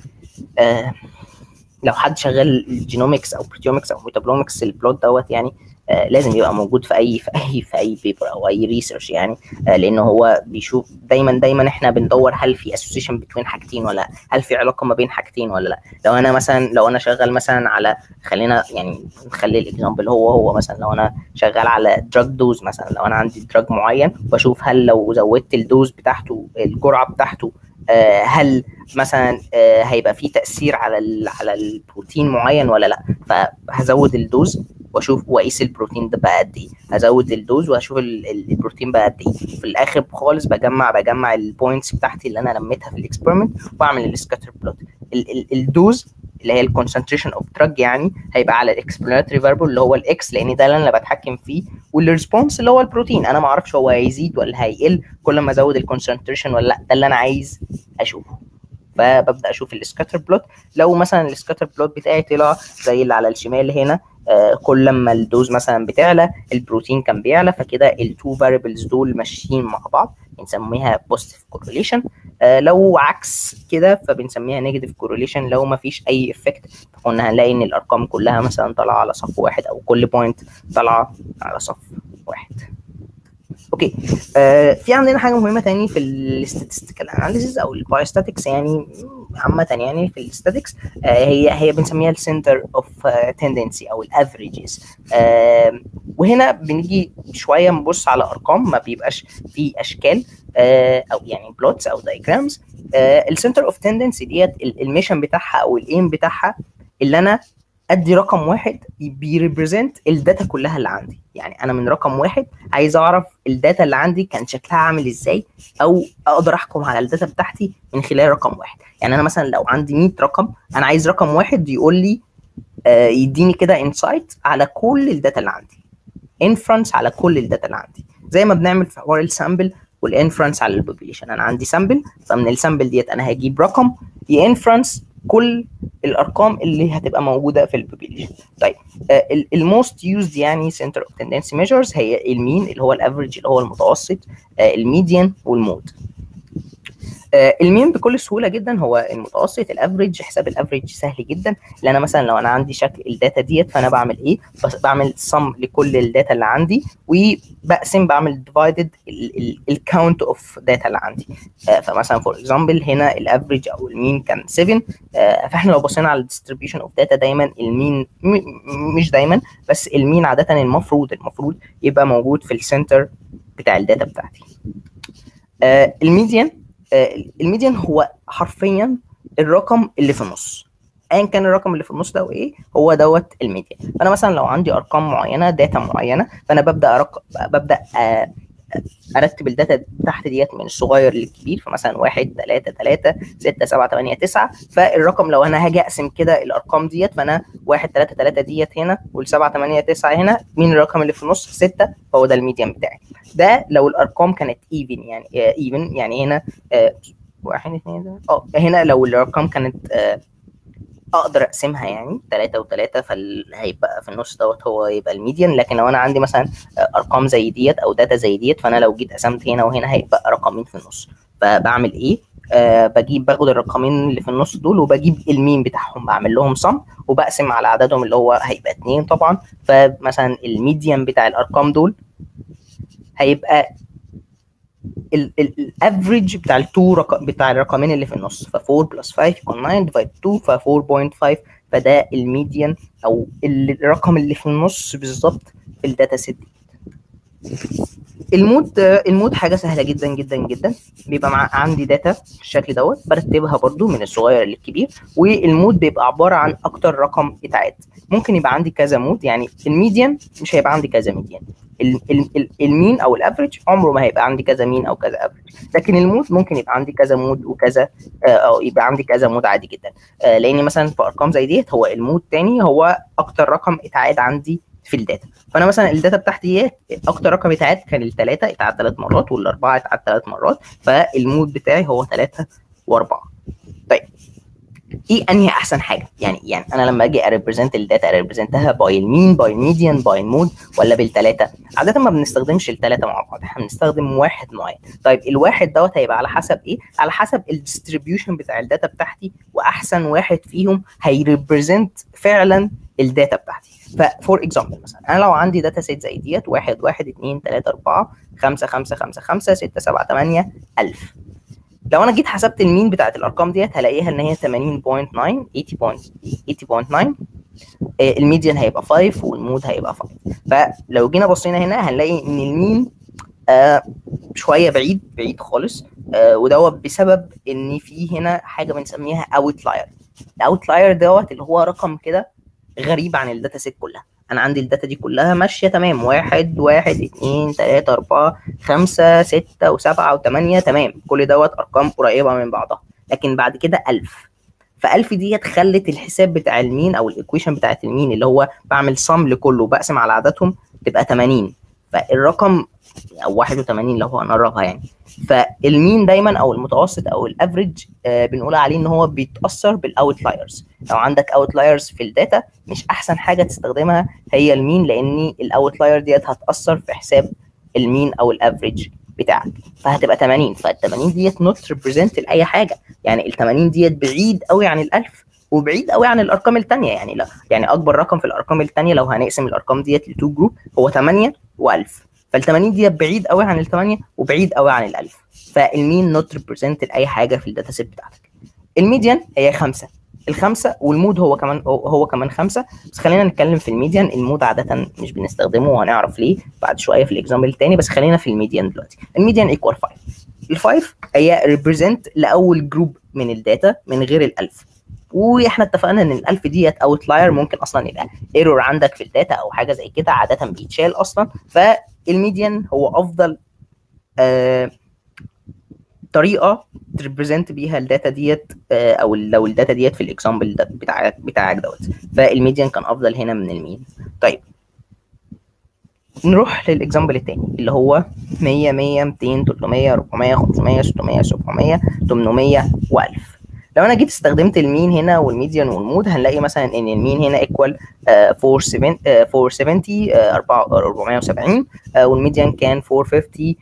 لو حد شغال جينومكس او بروتيومكس او ميتابولومكس البلوت دوت يعني لازم يبقى موجود في اي بيبر او اي ريسيرش يعني، لانه هو بيشوف دايما احنا بندور هل في اسوسيشن بين حاجتين ولا لا، هل في علاقه ما بين حاجتين ولا لا. لو انا شغال مثلا على، خلينا يعني نخلي الاكزامبل هو مثلا لو انا شغال على دراج دوز، مثلا لو انا عندي دراج معين بشوف هل لو زودت الدوز بتاعته الجرعه بتاعته هل مثلا هيبقى فيه تاثير على البروتين معين ولا لا. فهزود الدوز واشوف واقيس البروتين ده بقى قد ايه، هزود الدوز واشوف البروتين بقى قد ايه. في الاخر خالص بجمع البوينتس بتاعتي اللي انا لميتها في الاكسبيرمنت واعمل السكاتر بلوت. الدوز اللي هي الكونسنتريشن اوف دراج يعني هيبقى على الاكسبلاناتوري فاريبل اللي هو الاكس، لان ده اللي انا بتحكم فيه. والريسبونس اللي هو البروتين انا ما اعرفش هو هيزيد ولا هيقل كل ما ازود الكونسنتريشن ولا لا، ده اللي انا عايز اشوفه. فببدا اشوف السكاتر بلوت. لو مثلا السكاتر بلوت بتاعي طلع زي اللي على الشمال هنا، كل ما الدوز مثلا بتعلى البروتين كان بيعلى، فكده التو فاريبلز دول ماشيين مع بعض بنسميها بوزيتيف كورليشن. لو عكس كده فبنسميها نيجاتيف كورليشن. لو ما فيش اي افكت فكنا هنلاقي ان الارقام كلها مثلا طالعه على صف واحد او كل بوينت طالعه على صف واحد. اوكي، في عندنا حاجه مهمه تاني في الاستاتستيكال اناليسيز او البايوستاتكس يعني عامه يعني في الاستاتكس، هي بنسميها السنتر اوف تندنسي او الافريجز. وهنا بنيجي شويه نبص على ارقام، ما بيبقاش في اشكال او يعني بلوتس او دايجرامز. السنتر اوف تندنسي ديت الميشن بتاعها او الايم بتاعها اللي انا ادي رقم واحد بيريبريزنت الداتا كلها اللي عندي. يعني انا من رقم واحد عايز اعرف الداتا اللي عندي كان شكلها عامل ازاي، او اقدر احكم على الداتا بتاعتي من خلال رقم واحد. يعني انا مثلا لو عندي 100 رقم انا عايز رقم واحد يقول لي يديني كده انسايت على كل الداتا اللي عندي، انفرنس على كل الداتا اللي عندي، زي ما بنعمل في حوار السامبل والانفرنس على البوبيليشن. انا عندي سامبل، فمن السامبل ديت انا هجيب رقم ينفرنس كل الارقام اللي هتبقى موجوده في البوبيليشن. طيب الموست يوزد يعني سنتر اوف تندنسي ميجرز هي المين اللي هو الافريج اللي هو المتوسط، الميديان والمود. المين بكل سهوله جدا هو المتوسط. الافريج، حساب الافريج سهل جدا، لان انا مثلا لو انا عندي شكل الداتا ديت فانا بعمل ايه؟ بس بعمل سم لكل الداتا اللي عندي وبقسم، بعمل ديفايدد الكاونت اوف داتا اللي عندي. فمثلا فور اكزامبل هنا الافريج او المين كان 7. فاحنا لو بصينا على الديستريبيوشن اوف داتا دايما المين مش دايما، بس المين عاده المفروض يبقى موجود في السنتر بتاع الداتا بتاعتي. الميديان، الميديان هو حرفيا الرقم اللي في النص، ايا كان الرقم اللي في النص ده وايه هو دوت الميديان. فانا مثلا لو عندي ارقام معينه، داتا معينه، فانا ببدا ارتب الداتا تحت ديت من الصغير للكبير. فمثلا 1 3 3 6 7 8 9. فالرقم لو انا هاجي اقسم كده الارقام ديت، فانا 1 3 3 ديت هنا، وال7 8 9 هنا. مين الرقم اللي في النص؟ 6. فهو ده الميديان بتاعي. ده لو الارقام كانت ايفن، يعني ايفن يعني هنا 1 2 هنا لو الارقام كانت اقدر اقسمها يعني 3 و3، فهيبقى في النص دوت هو يبقى الميديان. لكن لو انا عندي مثلا ارقام زي ديت او داتا زي ديت، فانا لو جيت قسمت هنا وهنا هيبقى رقمين في النص. فبعمل ايه؟ باخد الرقمين اللي في النص دول وبجيب المين بتاعهم، بعمل لهم صم وبقسم على عددهم اللي هو هيبقى 2 طبعا. فمثلا الميديان بتاع الارقام دول هيبقى الافريج بتاع بتاع الرقمين اللي في النص. ف 4 بلس 5 يكون 9 ديفايد 2 ف 4.5. فده الميديان او الرقم اللي في النص بالظبط في الداتا سيت. المود حاجه سهله جدا جدا جدا. بيبقى عندي داتا بالشكل دوت، برتبها برده من الصغير للكبير، والمود بيبقى عباره عن اكتر رقم اتعاد. ممكن يبقى عندي كذا مود، يعني الميديان مش هيبقى عندي كذا ميديان. المين او الافريج عمره ما هيبقى عندي كذا مين او كذا افريج. لكن المود ممكن يبقى عندي كذا مود وكذا، او يبقى عندي كذا مود عادي جدا. لان مثلا في ارقام زي ديت هو المود تاني هو اكتر رقم اتعاد عندي في الداتا. فانا مثلا الداتا بتاعتي ديت اكتر رقم اتعاد كان الثلاثه، اتعاد 3 مرات، والاربعه اتعاد 3 مرات. فالمود بتاعي هو 3 و4. طيب ايه انهي احسن حاجه؟ يعني انا لما اجي اريبريزنت الداتا اريبريزنتها باي المين، باي الميديان، باي المود، ولا بالثلاثه؟ عاده ما بنستخدمش الثلاثه مع بعض، احنا بنستخدم واحد معين. طيب الواحد دوت هيبقى على حسب ايه؟ على حسب الديستريبيوشن بتاع الداتا بتاعتي، واحسن واحد فيهم هيريبريزنت فعلا الداتا بتاعتي. ففور اكزامبل مثلا انا لو عندي داتا سيت زي ديت 1 1 2 3 4 5 5 5 5 6 7 8 1000. لو انا جيت حسبت المين بتاعت الارقام ديت هلاقيها ان هي 80.9 80.9. الميديان هيبقى 5 والمود هيبقى 5. فلو جينا بصينا هنا هنلاقي ان المين شويه بعيد خالص، ودوت بسبب ان في هنا حاجه بنسميها اوتلاير. الاوتلاير دوت اللي هو رقم كده غريب عن الداتا سيت كلها. انا عندي الداتا دي كلها ماشيه تمام، 1 1 2 3 4 5 6 و7 و8 تمام، كل دوت ارقام قريبه من بعضها. لكن بعد كده 1000. ف1000 ديت خلت الحساب بتاع المين او الايكويشن بتاعت المين اللي هو بعمل صم لكله وبقسم على عددهم تبقى 80. فالرقم او 81 لو هنقربها يعني. فالمين دايما او المتوسط او الافريج بنقول عليه ان هو بيتاثر بالاوتلايرز. لو عندك اوتلايرز في الداتا مش احسن حاجه تستخدمها هي المين، لان الاوتلاير ديت هتاثر في حساب المين او الافريج بتاعك. فهتبقى 80. فال80 ديت نوت ريبريزنت لاي حاجه، يعني ال80 ديت بعيد قوي عن ال1000 وبعيد قوي عن الارقام الثانيه. يعني لا، يعني اكبر رقم في الارقام الثانيه لو هنقسم الارقام ديت لتو جروب هو 8 و1000. فال80 ديت بعيد قوي عن ال8 وبعيد قوي عن ال1000. فالمين نوت ريبريزنت لاي حاجه في الداتا سيت بتاعتك. الميديان هي 5. الخمسه والمود هو كمان 5. بس خلينا نتكلم في الميديان. المود عاده مش بنستخدمه وهنعرف ليه بعد شويه في الاكزامبل الثاني، بس خلينا في الميديان دلوقتي. الميديان ايكوال 5. ال5 هي ريبريزنت لاول جروب من الداتا من غير ال1000. واحنا اتفقنا ان ال1000 ديت اوتلاير، ممكن اصلا يبقى ايرور عندك في الداتا او حاجه زي كده، عاده بيتشال اصلا. فالميديان هو افضل طريقه تريبريزنت بيها الداتا ديت، او لو الداتا ديت في الاكزامبل بتاعك دوت. فالميديان كان افضل هنا من المين. طيب نروح للاكزامبل الثاني اللي هو 100 100 200 300 400 500 600 700 800 و1000. لو انا جيت استخدمت المين هنا والميديان والمود، هنلاقي مثلا ان المين هنا ايكوال 470 470 والميديان كان 450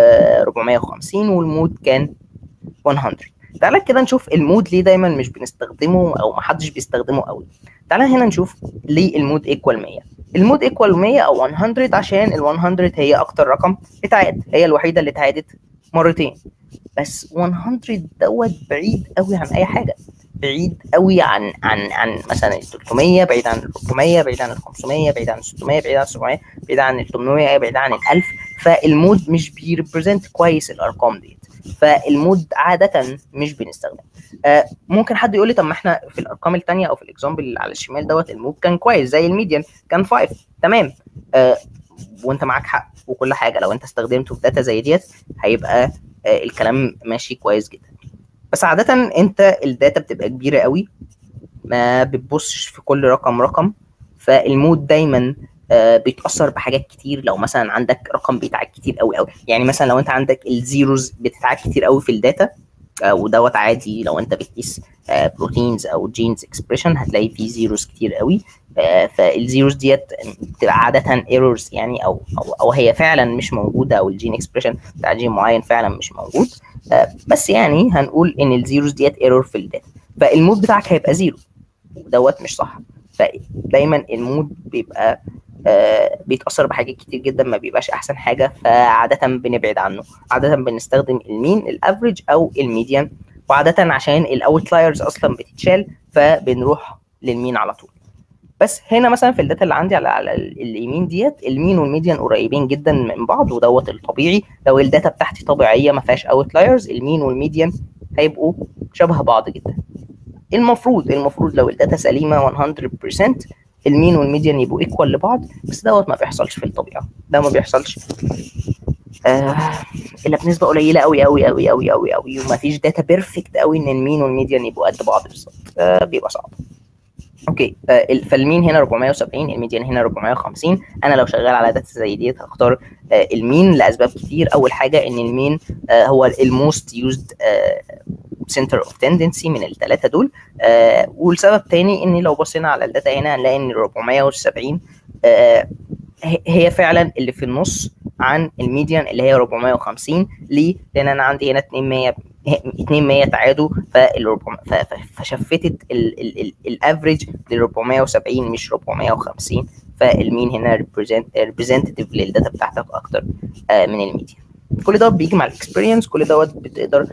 450 والمود كان 100. تعالى كده نشوف المود ليه دايما مش بنستخدمه او محدش بيستخدمه قوي. تعالى هنا نشوف ليه المود ايكوال 100. المود ايكوال 100 او 100 عشان ال 100 هي اكتر رقم اتعاد، هي الوحيده اللي اتعادت مرتين. بس 100 دوت بعيد قوي عن اي حاجه، بعيد قوي عن مثلا ال 300، بعيد عن ال 400، بعيد عن ال 500، بعيد عن ال 600، بعيد عن ال 700، بعيد عن ال 800، بعيد عن ال 1000. فالمود مش بيريبريزنت كويس الارقام دي، فالمود عاده مش بنستخدمه. ممكن حد يقول لي طب ما احنا في الارقام الثانيه او في الاكزامبل اللي على الشمال دوت المود كان كويس زي الميديان كان 5. تمام، وانت معاك حق وكل حاجه، لو انت استخدمته في داتا زي ديت هيبقى الكلام ماشي كويس جدا. بس عاده انت الداتا بتبقى كبيره قوي، ما بتبصش في كل رقم، فالمود دايما بيتاثر بحاجات كتير. لو مثلا عندك رقم بيتعاد كتير قوي، يعني مثلا لو انت عندك الزيروز بتتعاد كتير قوي في الداتا، ودوت عادي لو انت بتقيس بروتينز او جينز اكسبريشن هتلاقي فيه زيروز كتير قوي. فالزيروز ديت بتبقى عاده ايرورز يعني، او هي فعلا مش موجوده، او الجين اكسبريشن بتاع جين معين فعلا مش موجود. بس يعني هنقول ان الزيروز ديت ايرور في الداتا، فالمود بتاعك هيبقى زيرو، ودوت مش صح. فدايما المود بيبقى بيتاثر بحاجات كتير جدا، ما بيبقاش احسن حاجه، فعاده بنبعد عنه. عاده بنستخدم المين، الافريج او الميديان، وعاده عشان الاوتلايرز اصلا بتتشال فبنروح للمين على طول. بس هنا مثلا في الداتا اللي عندي على اليمين ديت المين والميديان قريبين جدا من بعض، ودوت الطبيعي. لو الداتا بتاعتي طبيعيه ما فيهاش اوتلايرز المين والميديان هيبقوا شبه بعض جدا. المفروض لو الداتا سليمه 100% المين والميديان يبقوا ايكوال لبعض، بس دوت ما بيحصلش في الطبيعه، ده ما بيحصلش الا بنسبه قليله قوي قوي قوي قوي قوي قوي، وما فيش داتا بيرفكت قوي ان المين والميديان يبقوا قد بعض بالظبط، بيبقى صعب. اوكي، فالمين هنا 470 الميديان هنا 450. انا لو شغال على داتا زي ديت هختار المين لاسباب كتير. اول حاجه ان المين هو الموست يوزد سنتر اوف تندنسي من الثلاثه دول، والسبب تاني ان لو بصينا على الداتا هنا هنلاقي ان 470 هي فعلا اللي في النص عن الميديان اللي هي 450. ليه؟ لان انا عندي هنا 200 تعادوا، فشفتت الافريج ل 470 مش 450، فالمين هنا ريبريزنتيف للداتا بتاعتك اكتر من الميديان. كل دوت بيجي مع الاكسبيرينس، كل دوت بتقدر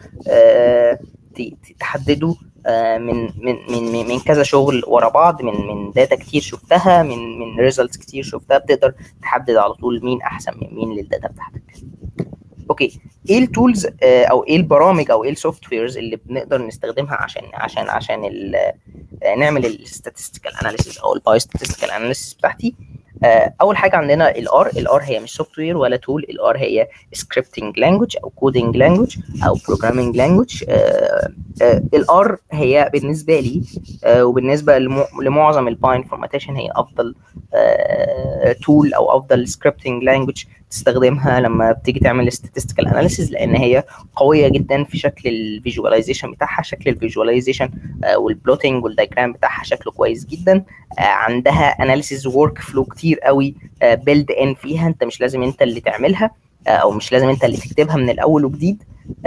تحدده من كذا شغل ورا بعض، من داتا كتير شفتها، من ريزلتس كتير شفتها، بتقدر تحدد على طول مين احسن من مين للداتا بتاعتك. اوكي، ايه التولز او ايه البرامج او ايه السوفت ويرز اللي بنقدر نستخدمها عشان نعمل الستاتستيكال اناليسيس او البايوستاتستيكال اناليسيس بتاعتي؟ اول حاجه عندنا الار هي مش سوفت وير ولا تول. الار هي سكريبتنج لانجوج او كودنج لانجوج او بروجرامينج لانجوج. الار هي بالنسبه لي وبالنسبه لمعظم البايوانفورماتيشن هي افضل تول او افضل سكريبتنج لانجوج تستخدمها لما بتيجي تعمل statistical analysis، لان هي قويه جدا في شكل الفيجواليزيشن بتاعها. شكل الفيجواليزيشن والبلوتنج والدايجرام بتاعها شكله كويس جدا. عندها اناليسيز ورك فلو كتير قوي بيلد ان فيها، انت مش لازم انت اللي تعملها او مش لازم انت اللي تكتبها من الاول وجديد.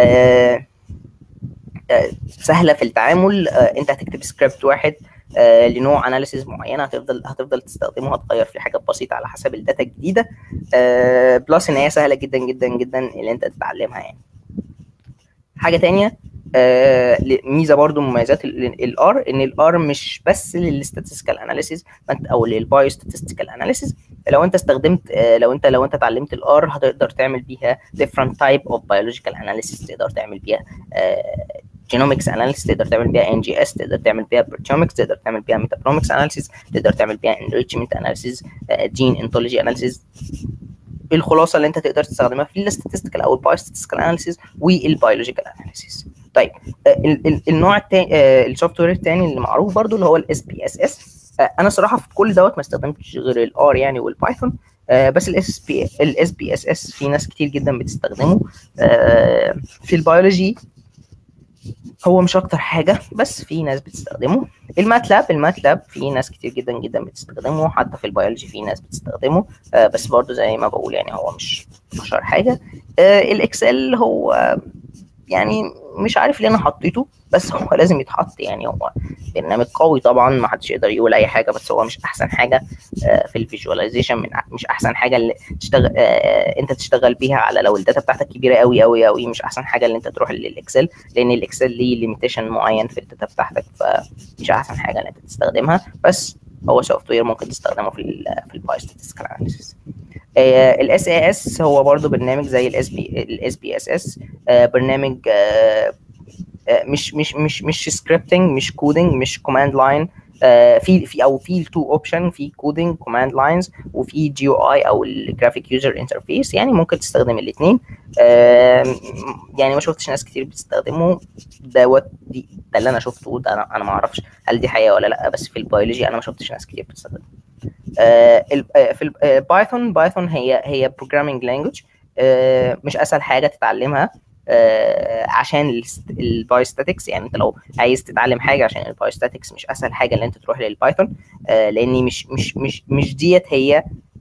سهله في التعامل. انت هتكتب سكريبت واحد لنوع اناليسيز معينه، هتفضل تستخدمه، هتغير في حاجات بسيطه على حسب الداتا الجديده. بلس ان هي سهله جدا جدا جدا اللي انت تتعلمها يعني. حاجه تانية ميزه برضو من مميزات الار ان الار مش بس للستاتستيكال اناليسيز او للبايوستاتستيكال اناليسيز. لو انت استخدمت لو انت اتعلمت الار هتقدر تعمل بيها different type of biological analysis. تقدر تعمل بيها جينومكس اناليسيس، تقدر تعمل بيها ان جي اس، تقدر تعمل بيها بروتيومكس، تقدر تعمل بيها ميتابرومكس اناليسيس، تقدر تعمل بيها انريتشمنت اناليسيس، جين انتولوجي اناليسيس. الخلاصه اللي انت تقدر تستخدمها في الستاتستيكال او البايوستاتستيكال اناليسيس والبيولوجيكال اناليسيس. طيب النوع الثاني السوفت وير الثاني اللي معروف برضو اللي هو الاس بي اس اس. انا صراحه في كل دوت ما استخدمتش غير الار يعني والبايثون. بس الاس بي اس اس في ناس كتير جدا بتستخدمه. في البيولوجي هو مش اكتر حاجه، بس في ناس بتستخدمه. الماتلاب في ناس كتير جدا جدا بتستخدمه، حتى في البيولوجي في ناس بتستخدمه، بس برضو زي ما بقول يعني هو مش اشهر حاجه. الاكسل هو يعني مش عارف ليه انا حطيته، بس هو لازم يتحط يعني. هو برنامج قوي طبعا، ما حدش يقدر يقول اي حاجه، بس هو مش احسن حاجه في الفيجواليزيشن، مش احسن حاجه اللي تشتغل انت تشتغل بيها على لو الداتا بتاعتك كبيره قوي قوي قوي. مش احسن حاجه اللي انت تروح للاكسل، لان الاكسل ليه ليميتيشن معين في الداتا بتاعتك، فمش احسن حاجه اللي انت تستخدمها. بس هو سوفت وير ممكن تستخدمه في البايوستاتستيكال اناليسيس. الاس اي اس هو برضو برنامج زي الاس بي اس اس، برنامج مش سكريبتنج، مش كودنج، مش كوماند لاين. في تو اوبشن، في كودنج كوماند لاينز، وفي جي او اي او الجرافيك يوزر انترفيس، يعني ممكن تستخدم الاثنين. يعني ما شفتش ناس كتير بتستخدمه ده اللي انا شفته. ده انا ما اعرفش هل دي حقيقه ولا لا، بس في البيولوجي انا ما شفتش ناس كتير بتستخدمه. في بايثون هي بروجرامينج لانجوج، مش اسهل حاجه تتعلمها عشان البايوستاتكس. يعني انت لو عايز تتعلم حاجه عشان البايوستاتكس، مش اسهل حاجه ان انت تروح للبايثون، لاني مش ديت هي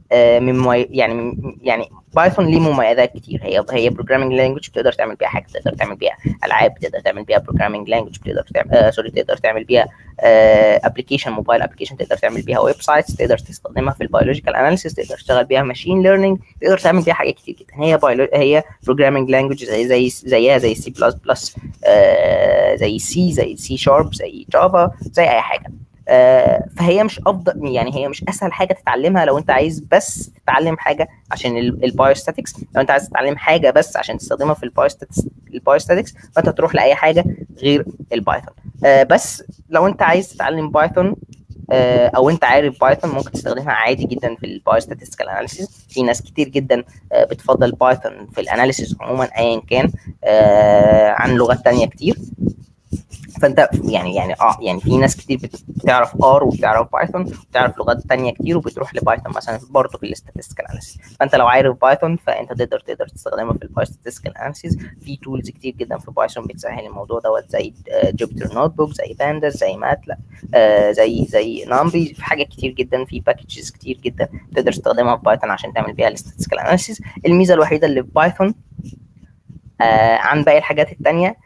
يعني بايثون ليه مميزات كتير. هي بروجرامينج لانجوج بتقدر تعمل بيها حاجه، تقدر تعمل بيها العاب، تقدر تعمل بيها بروجرامينج لانجوج، تقدر تعمل تقدر تعمل بيها ابلكيشن، موبايل ابلكيشن، تقدر تعمل بيها ويب سايتس، تقدر تستخدمها في البيولوجيكال اناليسيس، تقدر تشتغل بيها ماشين ليرنينج، تقدر تعمل بيها حاجات كتير جدا. هي بروجرامينج لانجوج زيها زي سي بلس بلس، زي سي شارب، زي جافا، زي اي حاجه. فهي مش افضل، يعني هي مش اسهل حاجه تتعلمها لو انت عايز بس تتعلم حاجه عشان البايوستاتكس. لو انت عايز تتعلم حاجه بس عشان تستخدمها في البايوستاتكس فانت تروح لاي حاجه غير البايثون. بس لو انت عايز تتعلم بايثون او انت عارف بايثون، ممكن تستخدمها عادي جدا في البايوستاتستيكال اناليسيس. في ناس كتير جدا بتفضل بايثون في الاناليسيس عموما ايا كان عن لغات تانية كتير. فانت يعني في ناس كتير بتعرف ار وبتعرف بايثون وبتعرف لغات تانية كتير وبتروح لبايثون مثلا برضه في الاستاتستيكال اناليسيس. فانت لو عارف بايثون فانت تقدر تستخدمها في البايوستاتستيكال اناليسيس. في تولز كتير جدا في بايثون بتسهل الموضوع دوت، زي جوبيتر نوت بوك، زي بانداس، زي ماتلا، زي نامبي. في حاجات كتير جدا، في باكجز كتير جدا تقدر تستخدمها في بايثون عشان تعمل بيها الاستاتستيكال اناليسيس. الميزه الوحيده اللي في بايثون عن باقي الحاجات التانية،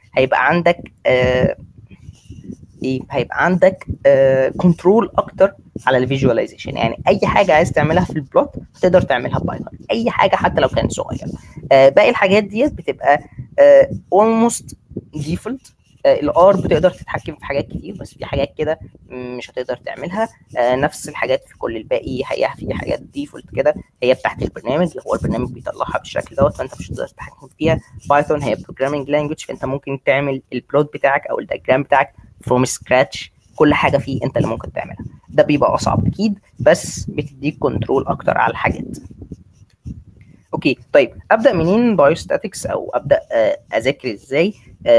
هيبقى عندك كنترول اكتر على الفيجواليزيشن. يعني اي حاجه عايز تعملها في البلوت تقدر تعملها ببايثون، اي حاجه حتى لو كانت صغيره. باقي الحاجات ديت بتبقى اولموست ديفولت. الار بتقدر تتحكم في حاجات كتير، بس في حاجات كده مش هتقدر تعملها. نفس الحاجات في كل الباقي، هي في حاجات ديفولت كده هي بتاعت البرنامج، هو البرنامج بيطلعها بالشكل دوت، فانت مش هتقدر تتحكم فيها. بايثون هي بروجرامينج لانجوج، فانت ممكن تعمل البلوت بتاعك او الدياجرام بتاعك فروم سكراتش. كل حاجه فيه انت اللي ممكن تعملها. ده بيبقى اصعب اكيد، بس بتديك كنترول اكتر على الحاجات. اوكي طيب، ابدا منين بايوستاتكس، او ابدا اذاكر ازاي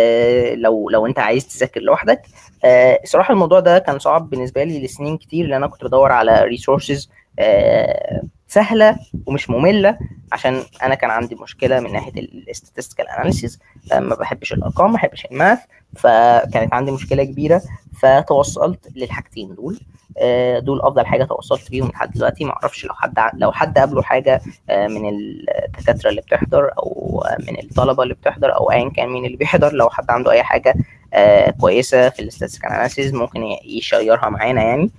لو انت عايز تذاكر لوحدك؟ الصراحه الموضوع ده كان صعب بالنسبه لي لسنين كتير، لان انا كنت بدور على ريسورسز سهله ومش ممله، عشان انا كان عندي مشكله من ناحيه الاستاتستيكال اناليسيس. ما بحبش الارقام، ما بحبش الماث، فكانت عندي مشكله كبيره. فتوصلت للحاجتين دول افضل حاجه توصلت بيهم لحد دلوقتي. ما اعرفش لو حد قابله حاجه من الدكاتره اللي بتحضر، او من الطلبه اللي بتحضر، او ايا كان مين اللي بيحضر، لو حد عنده اي حاجه كويسه في الاستاتستيكال اناليسيس ممكن يشيرها معانا يعني.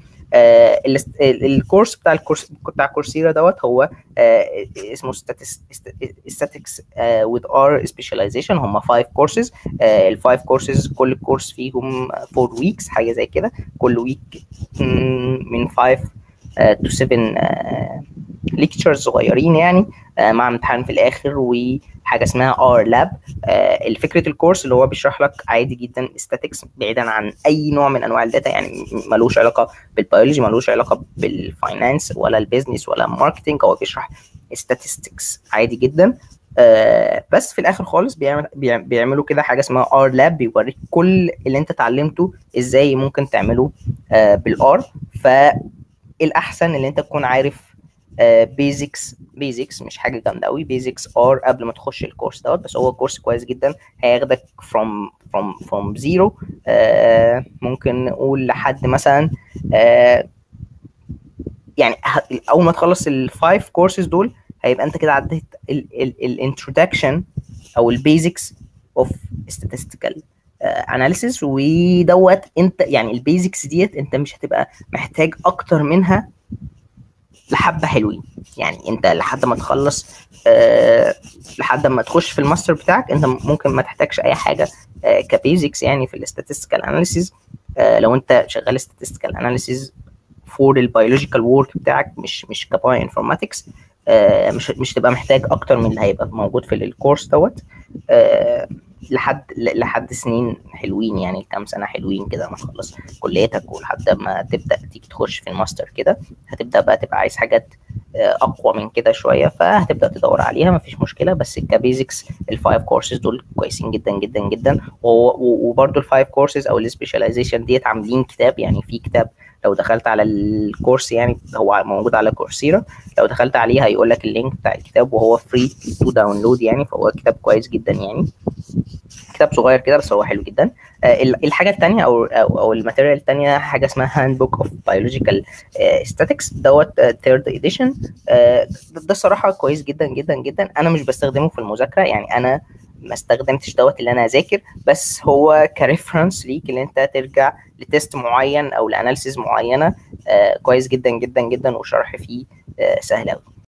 الكورس بتاع كورسيرا دوت هو اسمه statistics with R specialization. هم 5 كورسز. ال5 كورسز كل كورس فيهم 4 ويكس حاجه زي كده، كل ويك من 5 to 7 ليكتشرز صغيرين يعني، مع امتحان في الاخر وحاجه اسمها ار لاب. الفكره الكورس اللي هو بيشرح لك عادي جدا statistics بعيدا عن اي نوع من انواع الداتا، يعني ملوش علاقه بالبيولوجي، ملوش علاقه بالفاينانس ولا البيزنس ولا الماركتنج. هو بيشرح statistics عادي جدا. بس في الاخر خالص بيعملوا كده حاجه اسمها ار لاب، بيوريك كل اللي انت اتعلمته ازاي ممكن تعمله بالار. فالاحسن ان انت تكون عارف بيزكس مش حاجه جامده قوي، بيزكس ار قبل ما تخش الكورس دوت، بس هو كورس كويس جدا هياخدك from zero ممكن نقول لحد مثلا يعني اول ما تخلص الفايف كورسز دول هيبقى انت كده عديت الانترودكشن او البيزكس اوف statistical analysis، ودوت انت يعني البيزكس ديت انت مش هتبقى محتاج اكتر منها لحبه حلوين. يعني انت لحد ما تخلص لحد ما تخش في الماستر بتاعك انت ممكن ما تحتاجش اي حاجه كبيزكس يعني في الاستاتستيكال اناليسيز. لو انت شغال statistical analysis فور البيولوجيكال وورك بتاعك مش كبايو انفورماتكس، مش تبقى محتاج اكتر من اللي هيبقى موجود في الكورس دوت لحد سنين حلوين، يعني كام سنه حلوين كده ما تخلص كليتك ولحد ما تبدا تيجي تخش في الماستر كده هتبدا بقى تبقى عايز حاجات اقوى من كده شويه، فهتبدا تدور عليها مفيش مشكله. بس كبيزكس الفايف كورسز دول كويسين جدا جدا جدا، وبرده الفايف كورسز او السبيشاليزيشن ديت عاملين كتاب، يعني في كتاب لو دخلت على الكورس يعني هو موجود على كورسيرا، لو دخلت عليه هيقول لك اللينك بتاع الكتاب وهو فري تو داونلود يعني، فهو كتاب كويس جدا يعني، كتاب صغير كده بس هو حلو جدا. الحاجه الثانيه او الماتيريال الثانيه حاجه اسمها هاند بوك اوف بيولوجيكال ستاتكس دوت ثيرد اديشن. ده الصراحه كويس جدا جدا جدا، انا مش بستخدمه في المذاكره يعني، انا ما استخدمتش دوت اللي انا اذاكر، بس هو كريفرنس ليك اللي انت ترجع لتيست معين او لاناليسيز معينه. كويس جدا جدا جدا وشرح فيه سهل قوي.